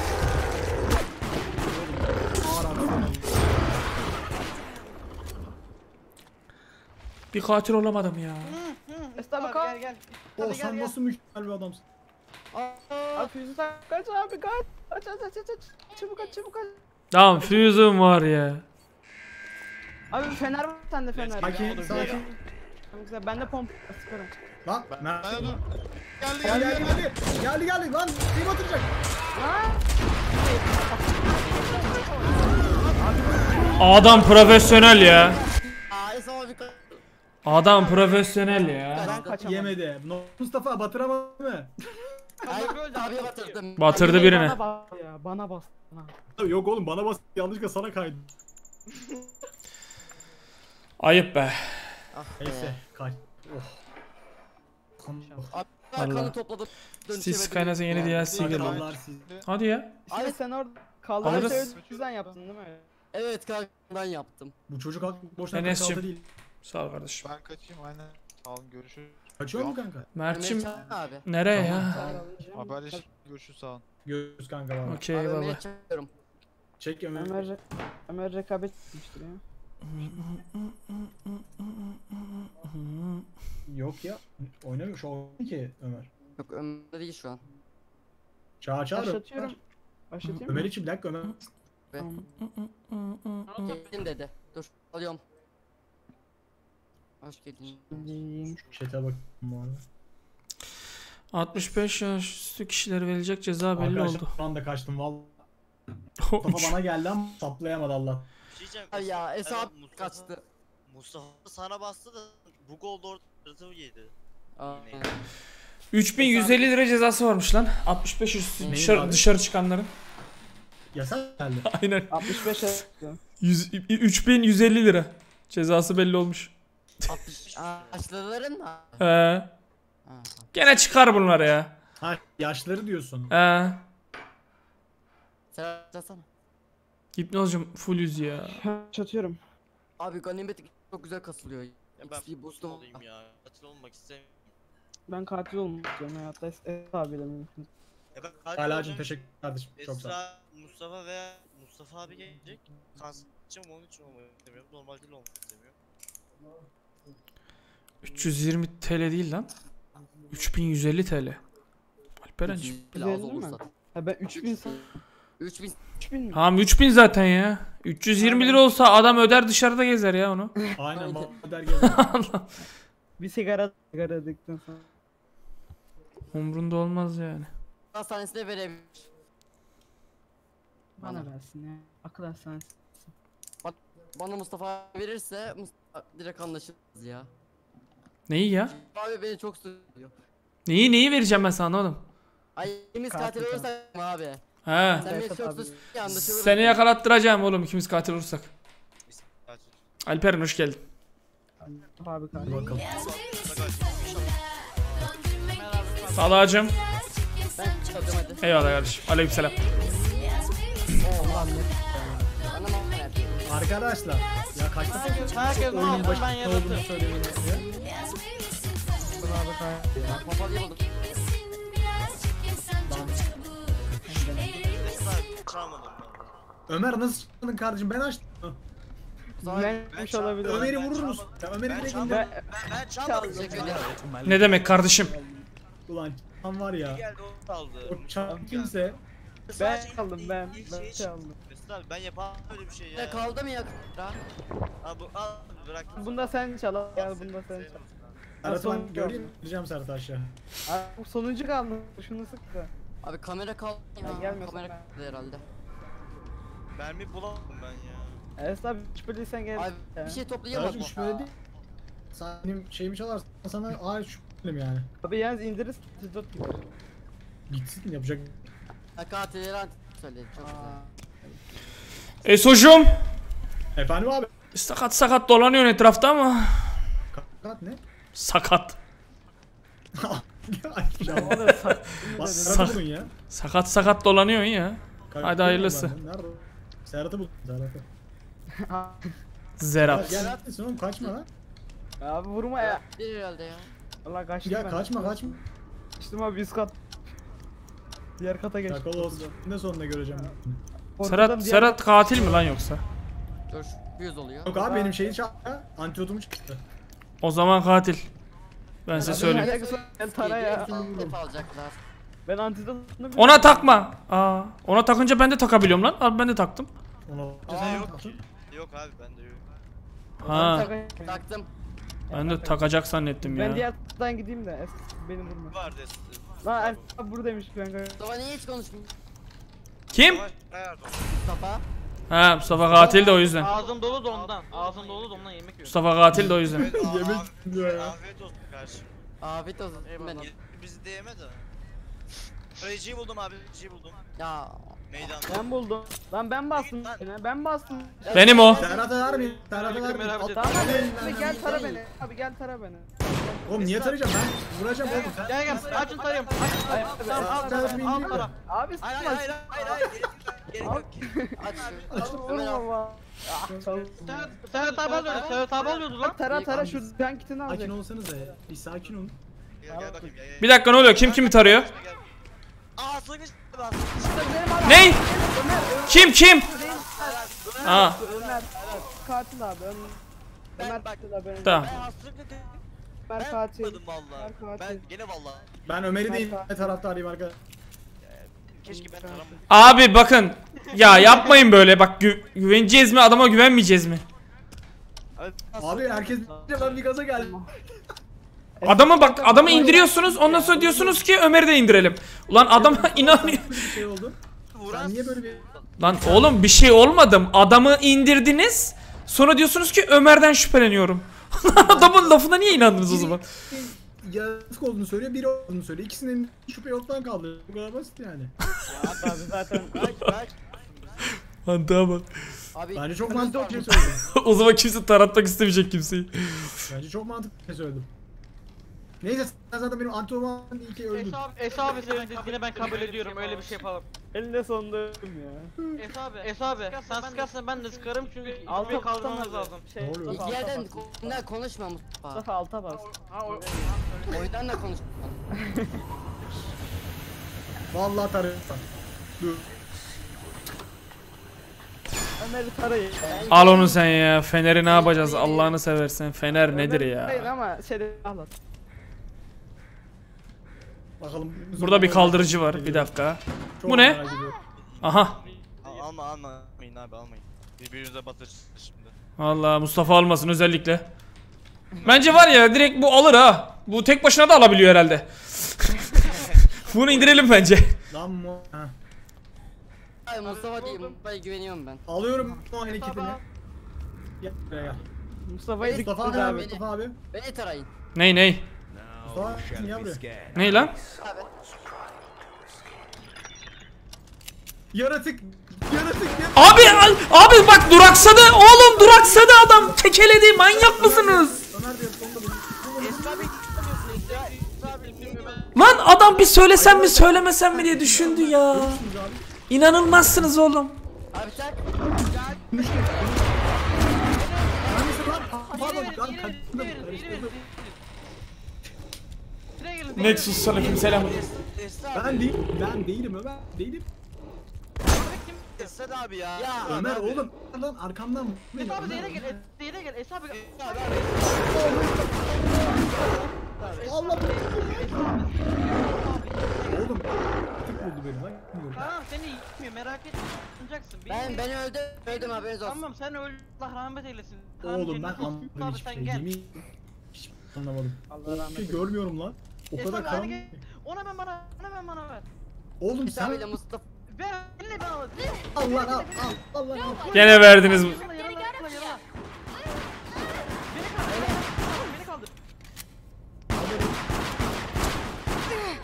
Bir katil olamadım ya. Estağfurullah. Gel gel. O Hadi sen gel, nasıl mükemmel bir adamsın. Abi füze kaç abi kaç. Aç. Çabuk aç. Tamam füzüm var ya. Abi fener var sende fener. Sakin. Tamam güzel ben de pompa sıkarım. Lan. Ben dur. Geldi lan. Kim atacak? Adam profesyonel ya. Aa Esam abi Adam profesyonel ya. Ben kaçamadım. Yemedi. Mustafa batıramadı mı? Ay abiye batırdım. Batırdı birine. Bana bas ya bana bas. Yok oğlum bana bas yanlışlıkla sana kaydı. Ayıp be. Neyse kaç. Abi Vallahi. kanı topladım. Siz kaynasın yeni DLC geliyor. Krallar siz. Hadi ya. Abi sen orada kaldığın Alırız. şey güzel yaptın değil mi? Evet kanka yaptım. Bu çocuk boşuna Enes'cim. 46 değil. Sağ ol kardeşim. Ben kaçayım aynen. Sağ olun görüşürüz. Kaçıyor mu kanka? Mert'cim Mehmet abi. nereye ya? Haberleşiriz. Görüşürüz sağ olun. Görüşürüz kanka valla. Okey Abi baba. Mehmet çağırıyorum. Çek Ömer. Ömer rekabet etmiştir ya. Yok ya. Oynamıyor şu an ki Ömer. Yok Ömer değil şu an. Çağır. Başlatıyorum. Başlatayım mı? Ömer için bir dakika Ömer. Tamam. Geldim dedi. Dur alıyorum. Hoş geldin. Chat'e bak bu arada. 65 yaş üstü kişilere verilecek ceza belli Arkadaşlar oldu. şu anda kaçtım valla. Mustafa bana geldi ama saplayamadı Allah. Bir şey diyeceğim. Ay ya Esam Mustafa- kaçtı. Mustafa sana bastı da bu gol doğru tırtığı yedi. Aa, 3150 lira cezası varmış lan. 65 üstü Neyin dışarı, abi? dışarı çıkanların. Yasak geldi. Aynen. 65 yaptım. 3150 lira. Cezası belli olmuş. 60 yaşlıların mı? He. Ha, Gene çıkar bunlar ya. Ha yaşları diyorsun. He. sen açsana. Hipnozcum full yüz ya. Çatıyorum. Abi ganimet çok güzel kasılıyor. Ya ben XP boost'um olayım ya. Katil olmak istemiyorum. Ben katil olmak istiyorum hayatta. Esra abiyle mümkün. Ya ben katil Halacım olacağım. teşekkür kardeşim. Çok sağ ol. Esra, Mustafa veya Mustafa abi gelecek. Kansın onun için olmak istemiyorum. Normal değil olmak istemiyorum. 320 TL değil lan. 3150 TL. Alperen'cim. Güzel az Güzel değil mi? olursa. Ha ben 3000 3000 3000 mi? Tamam 3000 zaten ya. 320 lira olsa adam öder dışarıda gezer ya onu. Aynen Haydi. der gezer. Bir sigara dıktan sonra. Umrunda olmaz yani. hastanesine verebilir. Bana versin ya. Akıl hastanesi. Bana Mustafa verirse Mustafa direkt anlaşırız ya. Neyi ya? Abi beni çok sürüyor. Neyi vereceğim ben sana oğlum? Ay ikimiz katil Katil. olursak mı abi? He. Sen beni Esat çok abi. sürüyorsun ya anlaşılır. Seni yakalattıracağım oğlum ikimiz katil olursak. Katil. Alperen hoş geldin. Abi katil. Bakalım. Salacım. Ben çıkacağım hadi. Eyvallah kardeşim. Aleykümselam. Bana mı yapayım? Arkadaşlar. Ya kaç defa Herkes ne oyunun yaptı ben başında olduğunu yarattım. söylemeyin ya. Papalıyı buldum. Esra çalmadım ben. Ömer nasıl çıktın kardeşim ben açtım. Ben yapmış olabilir. Ömer'i Ben vurur musun? çalmadım. Ya Ömer'i Ben direkt çalmadım. indir. Ben çalmadım. Teşekkür ederim. Ne demek kardeşim? Ulan çan var ya. Geldi o aldı. O çan kimse. Ben çaldım ben. Ben çaldım. Esra abi ben yapamam öyle bir şey Ne ya. kaldı mı ya? Abi al bırak. Bunda sen çal. Gel bunda sen çal. Serhat'ı son ben göreyim. Gideceğim Serhat'ı aşağı. Abi bu sonuncu kaldı. Şunu sık da. Abi kamera kaldı Ya ya. gelmiyorsun Kamera ben. kaldı herhalde. Mermi bulamadım ben ya. Esra abi şüpheliysen gel. Abi ya. bir şey toplayamadım. Serhat'ım şöyle değil. Sen benim şeyimi çalarsın sana. Aa şu yani. Abi yalnız indiririz. 34 gibi. Gitsin yapacak. Katilleri anti söyledi çok güzel. Eso'cum. Efendim abi. Sakat sakat dolanıyorsun etrafta ama. Kat ne? Sakat. Bak Sak- Serhat'ı bulun ya. Sakat sakat dolanıyorsun ya. Hadi hayırlısı. Nerede? Serhat'ı buldum. Serhat'ı. Zerat. Gel neredesin oğlum kaçma lan. Abi vurma ya. Bir herhalde ya. Allah kaçtım Ya ben. kaçma. Kaçtım abi üst kat. Diğer kata geçtim. Takol olsun. Ne sonunda göreceğim. Korkudan diğer Serhat katil mi lan yoksa? Coşkuyuz oluyor. Yok abi benim şeyi çaldı. Antidotumu çıktı. O zaman katil. Ben size söyleyeyim. Alakası- Gel tara ya. Hep alacaklar. Ben antidotunu Ona takma. Aa, ona takınca ben de takabiliyorum lan. Abi ben de taktım. Ona Aa yok ki. Yok abi bende yok. Ha, Taktım. ben de takacak zannettim Ben ya. diğer taraftan gideyim de beni vurma. Var Lan Erkan abi buradaymış ben galiba. Mustafa niye hiç konuşmuyor? Kim? Mustafa. Ha, Mustafa katil de o yüzden. Ağzım dolu da ondan. Ağzım dolu da ondan yemek yiyorum. Mustafa katil de o yüzden. Yemek diyor ya. Afiyet olsun kardeşim. Afiyet olsun. Ben. Bizi de yeme de. Reci'yi buldum abi, Reci'yi buldum. Ya. Meydanda. Ben buldum. Lan ben bastım yine. Ben bastım. Benim o. Serhat'a var mı? Serhat'a var mı? Tamam abi gel tara beni. Abi gel tara beni. Oğlum niye tarayacağım ben? Vuracağım oğlum sen. Gel gel açın tarayım. Tamam al Serhat'ı al indir. para. Abi Hayır sıkma. hayır hayır hayır. Gerek yok ki. Aç. Ömer al. Vurma. Serhat abi alıyordu. Serhat abi alıyordu lan. Tara şu can kitini Sakin alacak. olsanıza ya. Bir sakin olun. Gel bakayım gel. Bir dakika ne oluyor? Kim kimi tarıyor? Aa sıkış bas. Ney? Kim? Aa, Ömer katil abi. Ömer bak- katil abi. tamam. Ben hastalıkla dedim. Ömer Ben katil. yapmadım valla. Ben Ben katil. gene valla. Ben Ömer'i değil taraftarıyım arkadaşlar. Keşke ben taramam. Abi bakın. Ya yapmayın böyle. Bak güveneceğiz mi? Adama güvenmeyeceğiz mi? Abi herkes ben bir gaza geldim. Adamı indiriyorsunuz. Ondan sonra diyorsunuz ki Ömer'i de indirelim. Ulan adama inanmıyor. Bir şey oldu. Sen niye böyle bir... Lan oğlum bir şey olmadım. Adamı indirdiniz. Sonra diyorsunuz ki Ömer'den şüpheleniyorum. Adamın lafına niye inandınız o zaman? Yaratık olduğunu söylüyor, biri olduğunu söylüyor. İkisinin şüphe yoktan kaldı. Bu kadar basit yani. Abi zaten. Mantığa bak. Abi. Bence çok mantıklı bir şey söyledim. O zaman kimse taratmak istemeyecek kimseyi. Bence çok mantıklı bir şey söyledim. Neyse sen zaten benim anti-Oman iyi ki öldün. Esra abi senin dediğine ben kabul ediyorum. Öyle bir şey yapalım. Elinde sonunda öldüm ya. Esra abi sen sıkarsan ben de sıkarım çünkü Altı bir kaldırmamız lazım. Ne oluyor? İki yerden oyundan konuşma Mustafa. Mustafa alta bas. Oyundan da konuşma. Vallahi tarıyorum. Dur. Ömer'i tarayın. Al onu sen ya. Fener'i ne yapacağız? Allah'ını seversen. Fener nedir Tarayın ya? ama şeyde anlat. Bakalım. Burada bir kaldırıcı var. Bir dakika. Çok Bu ne? merak ediyorum. Aha. Almayın abi almayın. Birbirinize batırırsınız şimdi. Vallahi Mustafa almasın özellikle. Bence var ya direkt bu alır ha. Bu tek başına da alabiliyor herhalde. Bunu indirelim bence. Lan mu? Ha. Ay Mustafa değil. Mustafa'ya güveniyorum ben. Alıyorum o hareketini. Gel buraya gel. Mustafa'yı Mustafa dikkat abi. abi. Mustafa abi. Beni tarayın. Ney? Mustafa abi gel buraya. Ney lan? Abi. Yaratık. Yaratık. Abi bak duraksadı. Oğlum duraksadı adam. Kekeledi. Manyak mısınız? Ömer diyor sonunda bir. Esra Bey tutamıyorsunuz ya. Esra Bey bilmiyorum ben. Lan adam bir söylesem mi söylemesem mi diye düşündü ya. İnanılmazsınız oğlum. Abi tak. Hangisi lan? Pardon lan karıştırdım. Nexus aleykümselam. Esra Ben değilim. Ben değilim Ömer. Değilim. Esra abi ya. Ömer oğlum. Lan arkamdan. Esra abi değine gel. Değine gel. Esra abi. Allah. Oğlum. Tık buldu beni lan. Tamam seni yıkmıyor merak etme. Olacaksın. Ben öldüm haberiniz olsun. Tamam sen öl. Allah rahmet eylesin. Oğlum ben Abi anlamadım hiçbir sen şey. gel. Yemin hiç anlamadım. Allah rahmet Hiçbir şey görmüyorum lan. O Esra kadar abi hadi karanlık. gel. Ona ben bana ver. Oğlum Mustafa sen ile Mustafa. Ver eline ben alayım. Allah al. Allah al. Gene verdiniz. Yarala. Beni kaldır.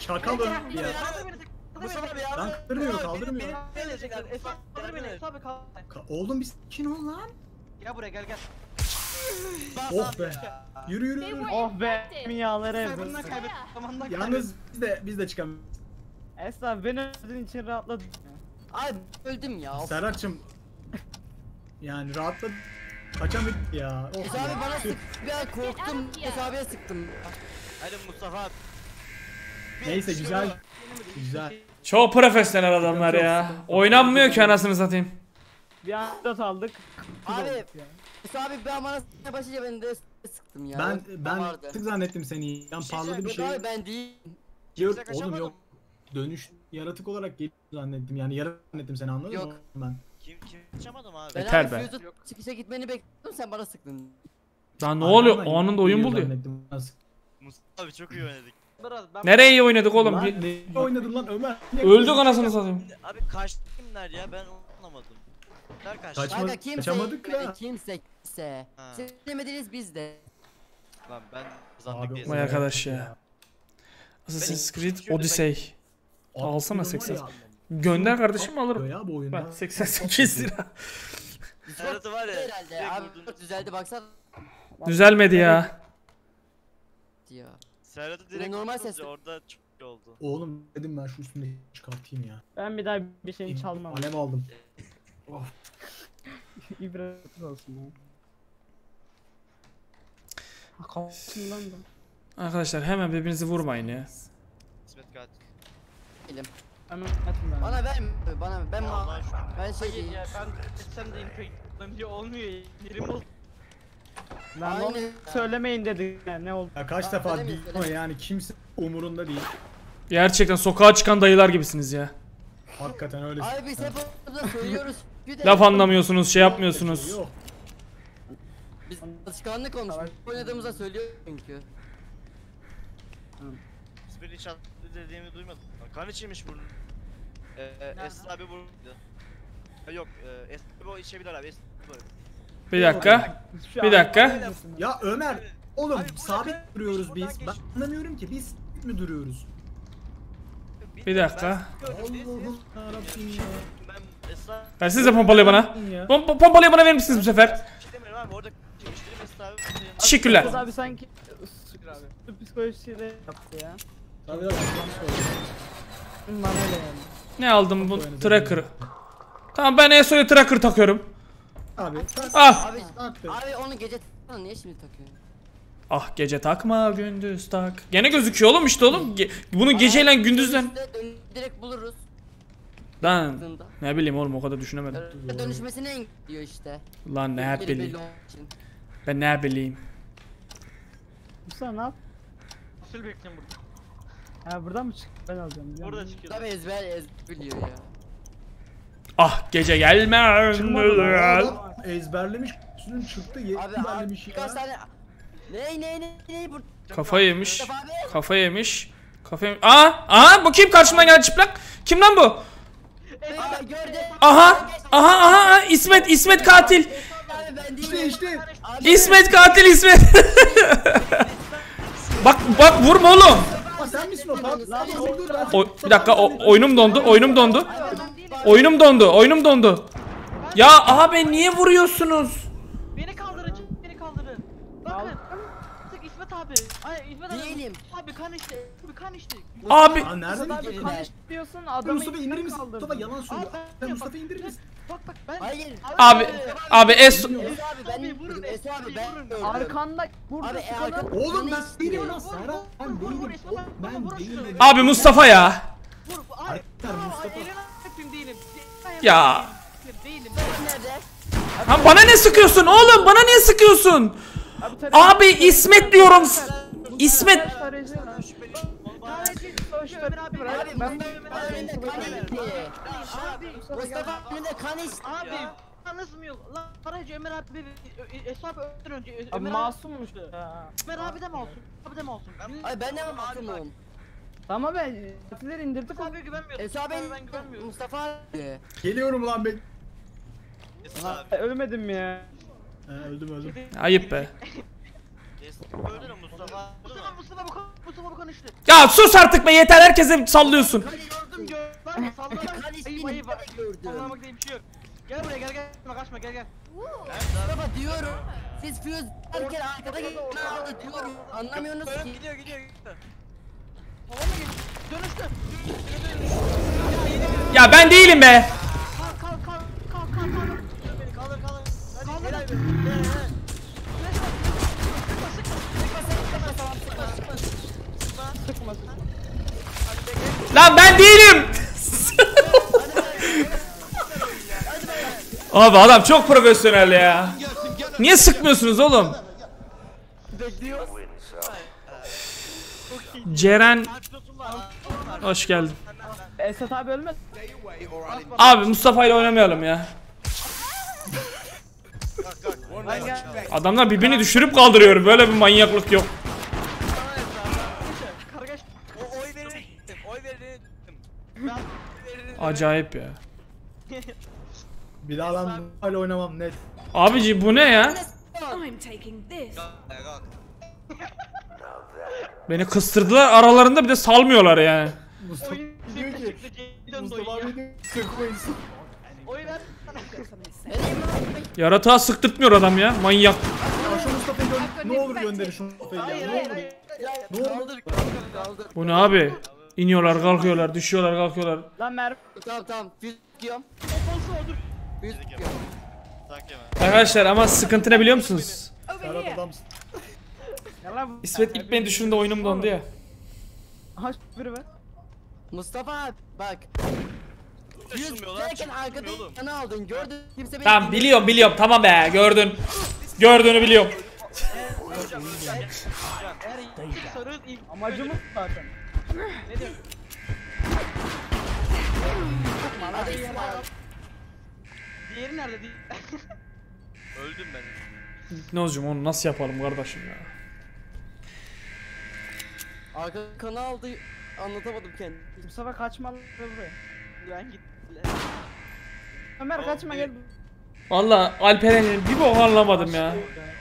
Çakal öldü ya. Mustafa abi ya. Kaldırmıyor. Beni verecekler. Kaldır beni Esra abi kaldır. Oğlum bir sakin ol lan. Gel buraya gel. Oh be. Yürü. They were Oh be infected. minyaları evde. Zamandan kaybettim. Zamandan Yalnız biz de çıkamıyoruz. Esra beni öldüğün için rahatladım. Abi öldüm ya. Of. Serhat'cığım. Yani rahatladı. Kaçamadık ya. Oh Efe abi ya. bana sıktı. Ben korktum. Efe abiye sıktım. Hadi Mustafa abi. Neyse güzel. Güzel. Çok profesyonel adamlar ya. Oynanmıyor ki anasını satayım. Bir antidat aldık. Abi Efe abi ben bana sıkmaya başlayınca ben de sıktım ya. Ben vardı. tık zannettim seni. Ben parladı bir Yok şey. abi ben değil. Yok Kimse oğlum kaçamadı yok. mı? Dönüş yaratık olarak geliyor zannettim. Yani yaratık zannettim seni anladın Yok. mı ben? Kim kaçamadım abi. Ben Yeter abi be. Fuse'u çıkışa gitmeni bekledim sen bana sıktın. Lan ne oluyor? Arkamdan O anında oyun geliyor buluyor. zannettim. Nasıl? Mustafa abi çok iyi oynadık. Biraz ben Nereye iyi oynadık oğlum? Lan ne oynadın lan Ömer? Öldük anasını satayım. Abi kaçtı kimler ya ben anlamadım. Kimler kaçtı? Kaçma- Kanka kimse kaçamadık gitmedi, ya. kimse. Ha. Siz demediniz biz de. Lan ben kazandık Abi, diye. Vay arkadaş ya. Assassin's Creed Odyssey. Alsana Abi, 80. var ya, Gönder kardeşim alırım. ya bu oyunda. Bak 88 lira. Serhat'ı var ya. Herhalde direkt abi vurdun. düzeldi baksana Düzelmedi ya. ya. Serhat'ı direkt normal vurdunca sesle- orada çok iyi oldu. Oğlum dedim ben şu üstünde çıkartayım ya. Ben bir daha bir şeyini çalmam. Alev aldım. İbret olsun ya. Ha kalsın lan da. Arkadaşlar hemen birbirinizi vurmayın ya. İsmet katil. Hemen atın ben. Bana verme ben Allah'a şükür. ben şey Hayır değilim. ya ben sen de infect diye olmuyor ya. Yerim oldu. Lan onu Aynen. söylemeyin dedik ya ne oldu? Ya kaç Aa, defa öyle mi? değil ama yani kimse umurunda değil. Gerçekten sokağa çıkan dayılar gibisiniz ya. Hakikaten öyle. Abi biz hep orada söylüyoruz. Bir de Laf anlamıyorsunuz, şey yapmıyorsunuz. Yok. biz alışkanlık olmuş. Oynadığımızda söylüyor çünkü. İsmet'in hiç attı dediğimi duymadım. Kan içiymiş bunun. Esra abi burada. Yok, Esra abi o içebilir abi. Esra abi. Bir dakika. Şu Bir an- dakika. Ya Ömer, oğlum Abi buradan sabit geçmiş, duruyoruz buradan biz. Ben geçmiş. anlamıyorum ki biz mi duruyoruz? Bir dakika. Allah'ım yarabbim ya. Ben Esra Versenize pompalıyı bana. Ya. Pompalıyı bana verir misiniz bu sefer? demiyorum abi orada geçmiştirim Esra abi. Teşekkürler. Kız abi sanki su psikolojisiyle yaptı ya. Tabii tabii. Bana öyle yani. Ne aldım bu tracker? Tamam ben ESO'ya tracker takıyorum. Abi. Ah. Abi Taktı. abi onu gece niye şimdi takıyorsun? Ah gece takma gündüz tak. Gene gözüküyor oğlum işte oğlum. Bunu geceyle gündüzden. Direkt buluruz. Lan Baktığında. ne bileyim oğlum o kadar düşünemedim. Dönüşmesini engelliyor işte. Lan ne Belli bileyim. olduğu için. Ben ne bileyim. Musa ne yap? Usul bekliyorum burada. Ha buradan mı çık? Ben alacağım. biliyor Burada musun? çıkıyor. Tabi ezber biliyor ya. Ah gece gelme. Çıkmadı lan. Adam ezberlemiş. Üstünün çıktı. Abi Ezberlemiş birkaç ya. tane ne bu? Kafayı yemiş. Mustafa abi. Kafa yemiş. Kafa yemiş. Aha bu kim karşımdan geldi çıplak? Kim lan bu? Abi gördü. Aha İsmet katil. Abi ben İşte değilim. işte. Abi, İsmet katil İsmet. bak vurma oğlum. Aa sen misin o? Lan oldu ben. Bir dakika oyunum dondu. Ya abi niye vuruyorsunuz? Beni kaldırın, beni kaldırın. Bakın. Tık İsmet abi. Ay İsmet abi. Değilim. Abi kan içti. Abi kan içti. Abi Aa nereden Mustafa abi indin? kan istiyorsun adamı Mustafa indirir indirip misin? kaldırdın. Mustafa yalan söylüyor. Abi, Sen Mustafa indirir misin? Bak ben. Hayır. Abi Es Abi ben Abi, vurun, vurdum. Esra abi ben vurun. gördüm. Arkanda burada Abi sıkalım. arka Oğlum ben istiyor. değilim lan Serhat. Ben değilim. Ben değilim. Abi Mustafa ya. Vur. Ay. Arkadaşlar Mustafa. Elini a**ayım değilim. Ya. Değilim. Nerede? Ha bana ne sıkıyorsun oğlum? Bana niye sıkıyorsun? Abi İsmet diyorum. İsmet. Tarayıcı lan. Ömer abi. Abi Ben- ben önünde kan itti. Mustafa önünde kan itti. Abi. Nasıl yok? Lan Karayıcı Ömer abi hesap öldür önce. Abi Ömer abi. masummuş ya. Ömer abi de mi olsun? Abi de mi olsun? Ay ben de masumum. Tamam ben patileri indirdik Mustafa abiye güvenmiyorum. Esra Mustafa ben abiye ben güvenmiyorum. Mustafa abi. Geliyorum lan ben. Esra abi. Ölmedim mi ya? Öldüm. Ayıp be. Öldürün Mustafa. Mustafa bu konuştu. Ya sus artık be yeter herkese sallıyorsun. Gördüm lan salla lan. Kan ismini Ayıp bak. gördüm. Anlamak diye bir şey yok. Gel buraya gel. Kaçma gel. Mustafa diyorum. Siz fuse derken arkada aldı diyorum. Anlamıyorsunuz ki. Gidiyor. Tamam mı geç? Dönüştü. Ya ben değilim be. Kalk. Beni kaldır. Hadi helal be. Lan ben değilim. Abi adam çok profesyonel ya. Niye sıkmıyorsunuz oğlum? Bekliyor. Ceren hoş geldin. Esat abi ölmedi. Abi Mustafa ile oynamayalım ya. Ben gel. Adamlar birbirini düşürüp kaldırıyor. Böyle bir manyaklık yok. Kargaş. Oy verin. Acayip ya. Bir daha ben böyle oynamam net. Abici bu ne ya? I'm taking this. Beni kıstırdılar aralarında bir de salmıyorlar yani. Mustafa Oyun diyor ki Mustafa abi diyor sıkmayın. Oy ver. Yaratığa sıktırtmıyor adam ya. Manyak. Ya şu Mustafa'yı ne olur gönderin şu Mustafa'yı ya. Ne olur. Ne olur. Kaldır. Bu ne abi? İniyorlar, kalkıyorlar, düşüyorlar, kalkıyorlar. Lan mermi. Tamam. Fuse diyorum. Fuse diyorum. Arkadaşlar ama sıkıntı ne biliyor musunuz? Serhat adamsın. Ya lan bu. İsmet ilk beni düşüründe oyunum dondu ya. Aha biri be. Mustafa abi bak. Fuse Açılmıyor lan, derken arkada açılmıyor oğlum. yana aldın. Gördün kimse beni Tamam dinlemiyor. biliyorum tamam be gördün. Gördüğünü biliyorum. Sarı ilk. Amacımız zaten. Ne diyorsun? Diğeri nerede? Öldüm ben. Nozcum onu nasıl yapalım kardeşim ya? Arka kanı aldı. Anlatamadım kendimi. Mustafa kaçma buraya. Ben gittim. Ömer kaçma gel. Valla Alperen'in bir bok anlamadım ya.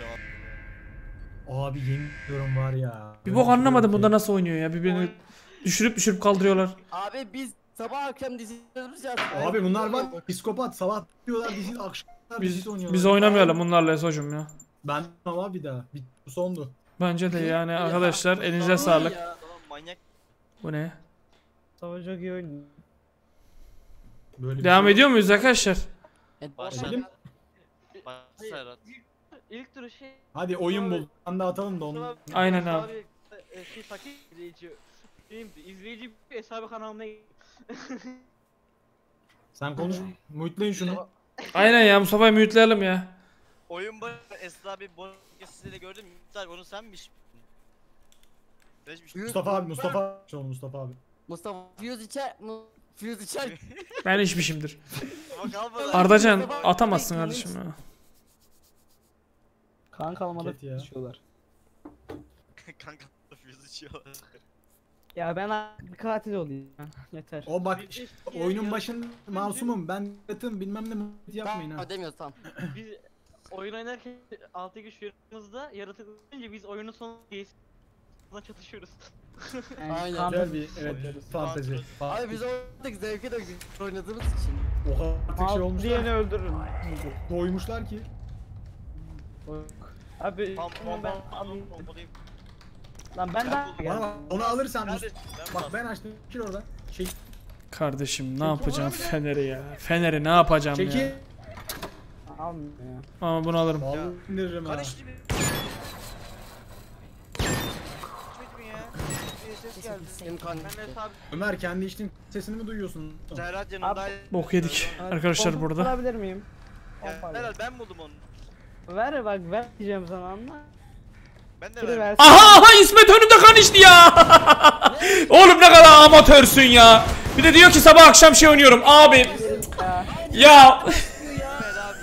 Abi yemin ediyorum var ya. Bir bok anlamadım bunda nasıl oynuyor ya. Birbirini düşürüp kaldırıyorlar. Abi biz sabah akşam dizi izliyoruz ya. Abi bunlar var psikopat sabah diyorlar dizi akşamlar dizi oynuyorlar. Biz oynamayalım bunlarla Eso'cum ya. Ben ama bir daha. Bu sondu. Bence de yani arkadaşlar elinize sağlık. Tamam manyak. Bu ne? Mustafa çok iyi oynuyor. Böyle bir Devam şey- ediyor muyuz arkadaşlar? Başlayalım. Serhat. İlk turu şey. Hadi oyun bul. Ben de atalım da onu. Aynen abi. Şey takip izleyici. İzleyici bir hesabı kanalına. Sen konuş. Mute'leyin şunu. Aynen ya Mustafa'yı mute'leyelim ya. Oyun boyu Esra abi sizi de gördüm. Mustafa onu senmiş. Mustafa abi. Mustafa abi. Mustafa Fuse içer. Fuse içer. Ben içmişimdir. Ama kalmadı. Ardacan atamazsın kardeşim ya. Kan kalmadı Ket ya. düşüyorlar. Kanka füze içiyorlar. Ya ben bir katil olayım ya. Yeter. O bak oyunun başında masumum. Ben yatım bilmem ne muhabbeti yapmayın ha. Tamam demiyoruz tamam. Biz oyun oynarken 6 kişi yanımızda yaratık olunca biz oyunun sonunda çatışıyoruz. Yani Aynen. kan- Güzel bir evet fantezi. Abi biz oynadık zevke döktük oynadığımız için. Oha artık şey olmuşlar. Diğerini öldürürüm. Doymuşlar ki. Abi Pam ben alayım. Lan ben de Bana bak, onu alırsan Nerede? bak ben açtım. Çekil orada. Kardeşim ne yapacağım Fener'i ya. Fener'i ne yapacağım Çekil. ya. almıyor ya. Ama bunu alırım. Vallahi indiririm ha. Karıştı bir. İçmedim ya. Bir ses geldi. Benim kanım. Ben hesabı Ömer kendi içtiğin sesini mi duyuyorsun? Serhat yanımdaydı. Bok yedik arkadaşlar Pompon burada. Alabilir miyim? Serhat ben buldum onu. Ver bak ver diyeceğim sana anla. Ben de Biri verdim. versin. Aha İsmet önümde kan içti ya. Oğlum ne kadar amatörsün ya. Bir de diyor ki sabah akşam şey oynuyorum abi. Ya. Ver abi.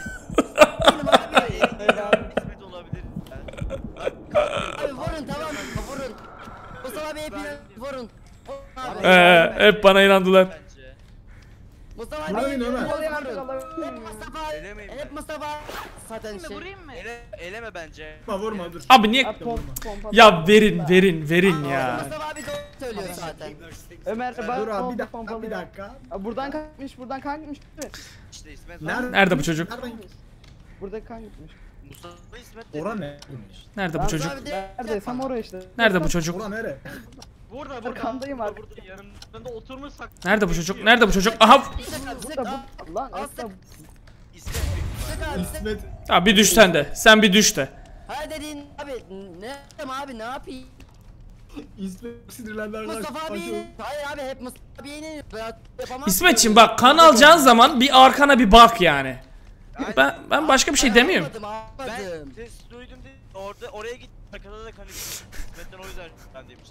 İsmet olabilir. Abi vurun tamam vurun. Mustafa abi hepiniz vurun. Abi. Hep bana inandılar. Bence. Mustafa abi Vurun hepiniz Ömer. vurun. Alayım artık alayım. Mustafa abi Elemeyin Hep Mustafa zaten Vurayım mı? şey. Vurayım mı? Eleme bence. Vurma dur. Abi niye? Ha, pompa. Ya verin ya. Mustafa abi doğru söylüyor zaten. Ömer Dur bak abi bir pompa dakika bir dakika. Buradan kan gitmiş. İşte İsmet. Nerede bu çocuk? Nereden gitmiş? Burada kan gitmiş. Mustafa İsmet. Ora ne? Nerede bu Ramza çocuk? abi de Neredeysem oraya işte. Nerede bu çocuk? Ora nere? Burada Arkandayım abi. Burada yanımda oturmuş sak. Nerede bu çocuk? Nerede bu çocuk? Aha. Burada bu. Lan Esra. İsmet. İsmet. Ya bir düş sen de. Sen bir düş de. Ha dedin abi ne yapayım abi ne yapayım? İsmet sinirlendi Mustafa abi arkadaşlar. hayır abi hep Mustafa abi yeni yapamam. İsmetçim bak kan alacağın zaman bir arkana bir bak yani. Ben başka bir şey demiyorum. Anladım. Ben ses duydum değil. Oraya git. Arkada da kanı. İsmet'ten o yüzden ben demiştim.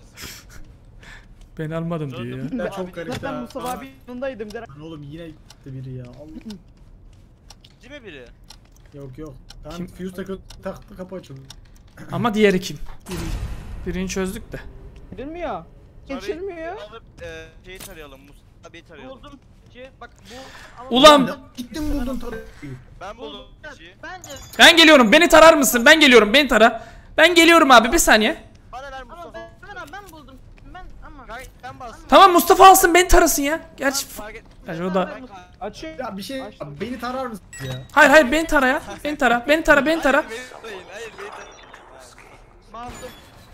Ben almadım diyor ya. Ya çok garip Ben ya. Mustafa abi yanındaydım direkt. Lan oğlum yine gitti biri ya. Allah. Değil mi biri? Yok. Tamam Kim? fuse taktı kapı açıldı. Ama diğeri kim? Birini çözdük de. Girilmiyor. Geçilmiyor. Alıp şeyi tarayalım. Mustafa abiyi tarayalım. Buldum. Bak bu. Ulan Gittim buldum tabii. Ben buldum kişiyi. Bence. ben geliyorum. Beni tarar mısın? Ben geliyorum. Beni tara. Ben geliyorum abi bir saniye. Bana ver Ama Mustafa. ben buldum. Ama. Ben bastım. Tamam Mustafa alsın beni tarasın ya. Gerçi Fark et. Gerçi o da. Açıyor. Ya bir şey abi, beni tarar mısın ya? Hayır beni tara ya. Beni tara. Beni tara. Hayır beni tarayın. Hayır beni tarayın. Masum.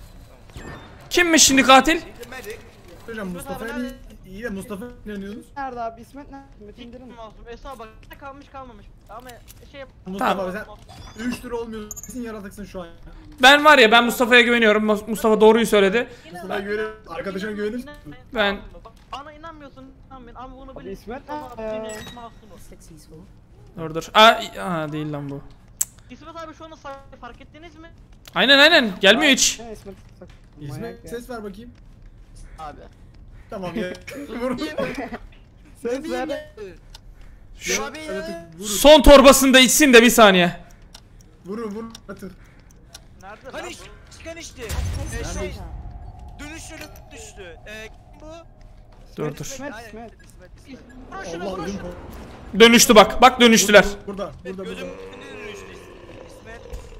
Kimmiş şimdi katil? Hocam Mustafa'ya iyi de Mustafa'ya inanıyorsunuz. Nerede abi? İsmet nerede? İsmet indirin mi? Masum. Esra bak kalmış kalmamış. Ama şey Mustafa Tamam. sen 3 lira olmuyor. Kesin yaratıksın şu an. Ben var ya ben Mustafa'ya güveniyorum. Mustafa doğruyu söyledi. Mustafa'ya güvenir. Arkadaşına güvenir misin? Ben- Bana inanmıyorsun. Ama bunu Abi bilin. İsmet Ama nerede? beni masum. Dur. Değil lan bu. İsmet abi şu anda fark ettiniz mi? Aynen gelmiyor hiç. Ne İsmet? Sak- İsmet Manyak ya. ses ver bakayım. Abi. Tamam ya. Vur. Ses ver. Şu abi Yaratık, vurun. Son torbasını da içsin de bir saniye. Vurun. Yaratık. Nerede Hani lan? çıkan işte. Şey. Dönüştürüp düştü. Kim bu? Dur. İsmet. Hayır, İsmet. İsmet. Ha şunu Allah vurun. ödüm Dönüştü bak. Bak dönüştüler. Burada. Gözümün önünde dönüştü İsmet.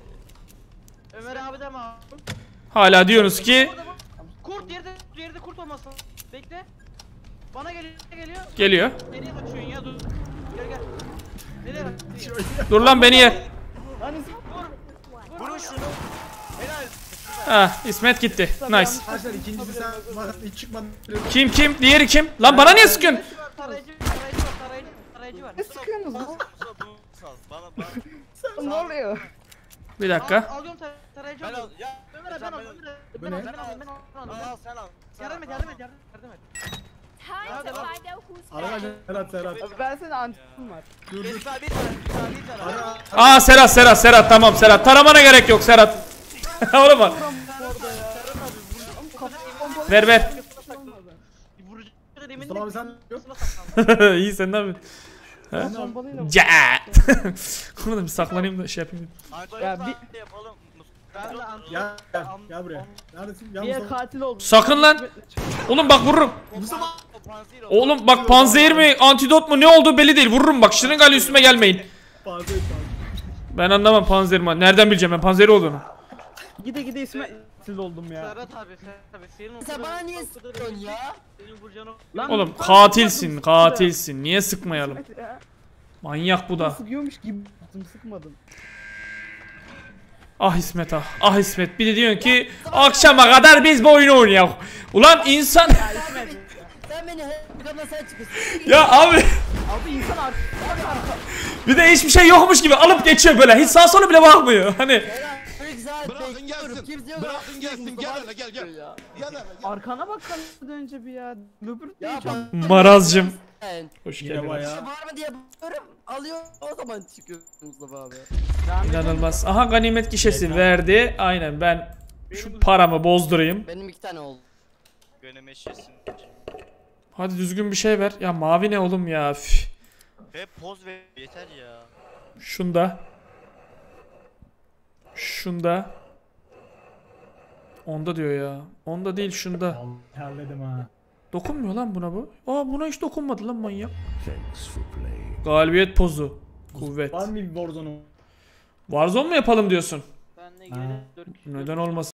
Ömer abi de masum. Hala diyorsunuz ki Orada bak. Kurt yerde kurt olmasın. Bekle. Bana geliyor. geliyor. Nereye kaçıyorsun ya dur. Gel. Nereye kaçıyorsun? Dur lan beni yer. Lan İsmet. Vurun şunu. Helal. Ah İsmet gitti. Nice. Arkadaşlar ikincisi sen bak hiç çıkmadı. Kim? Diğeri kim? Lan bana niye sıkıyorsun? Tarayıcı var. Ne sıkıyorsunuz lan? Bunu sal. Bana. Ne oluyor? Bir dakika. Alıyorum tarayıcı Ben al. alıyorum. Ya. Ömer abi ben al. Bu ne? Al sen al. Yardım et. Time to find out who's Arkadaşlar Serhat. Abi ben senin antikim var. Dur. Esra bir tane. Aa Serhat tamam Serhat. Taramana gerek yok Serhat. Oğlum bak. Ver. Mustafa abi sen yok. İyi sen ne yapıyorsun? Bombalıyla Ya. Bunu da bir saklanayım da şey yapayım. Ya bir- yapalım. Ben de Gel buraya. Neredesin? Gel bir Mustafa. katil oldu. Sakın lan. Oğlum bak vururum. Mustafa. Oğlum bak panzehir mi antidot mu ne olduğu belli değil. Vururum bak şırıngayla üstüme gelmeyin. Fazla Ben anlamam panzehir mi. Nereden bileceğim ben panzehir olduğunu. Gide İsmet katil oldum ya. Serhat abi senin Sen bana niye sıkıyorsun ya? Senin vuracağını Lan Oğlum ben katilsin sıkmadım, katilsin. Niye sıkmayalım? İsmet ya. Manyak bu da. Sıkıyormuş gibi yaptım, sıkmadım. Ah İsmet ah. Ah İsmet. Bir de diyorsun ki akşama kadar biz bu oyunu oynayalım. Ulan insan. Sen beni arkamda sen çıkıyorsun. Ya abi. Abi insan arka. Bir de hiçbir şey yokmuş gibi alıp geçiyor böyle. Hiç sağa sola bile bakmıyor. Hani. Bırakın gelsin. Kimse yok. Bırakın gelsin. Gel hele gel. Gel hele. Arkana bak kanıdan önce bir ya. Löbürt Ya ya bak. Marazcım. Sen. Hoş Yine geldin. bayağı. Var mı diye bakıyorum. Alıyor o zaman çıkıyor Mustafa abi. İnanılmaz. Aha ganimet gişesi verdi. Aynen ben şu paramı bozdurayım. Benim 2 tane oldu. Göneme eşesin. Hadi düzgün bir şey ver. Ya mavi ne oğlum ya. Üf. Hep poz ver yeter ya. Şunda. Şunda. Onda diyor ya. Onda değil şunda. Terledim ha. Dokunmuyor lan buna bu. Aa buna hiç dokunmadı lan manyak. Galibiyet pozu. Kuvvet. Var mı bir Warzone'u? Warzone mu yapalım diyorsun? Ben de Ha. girelim 4 kişi. Neden olmasın?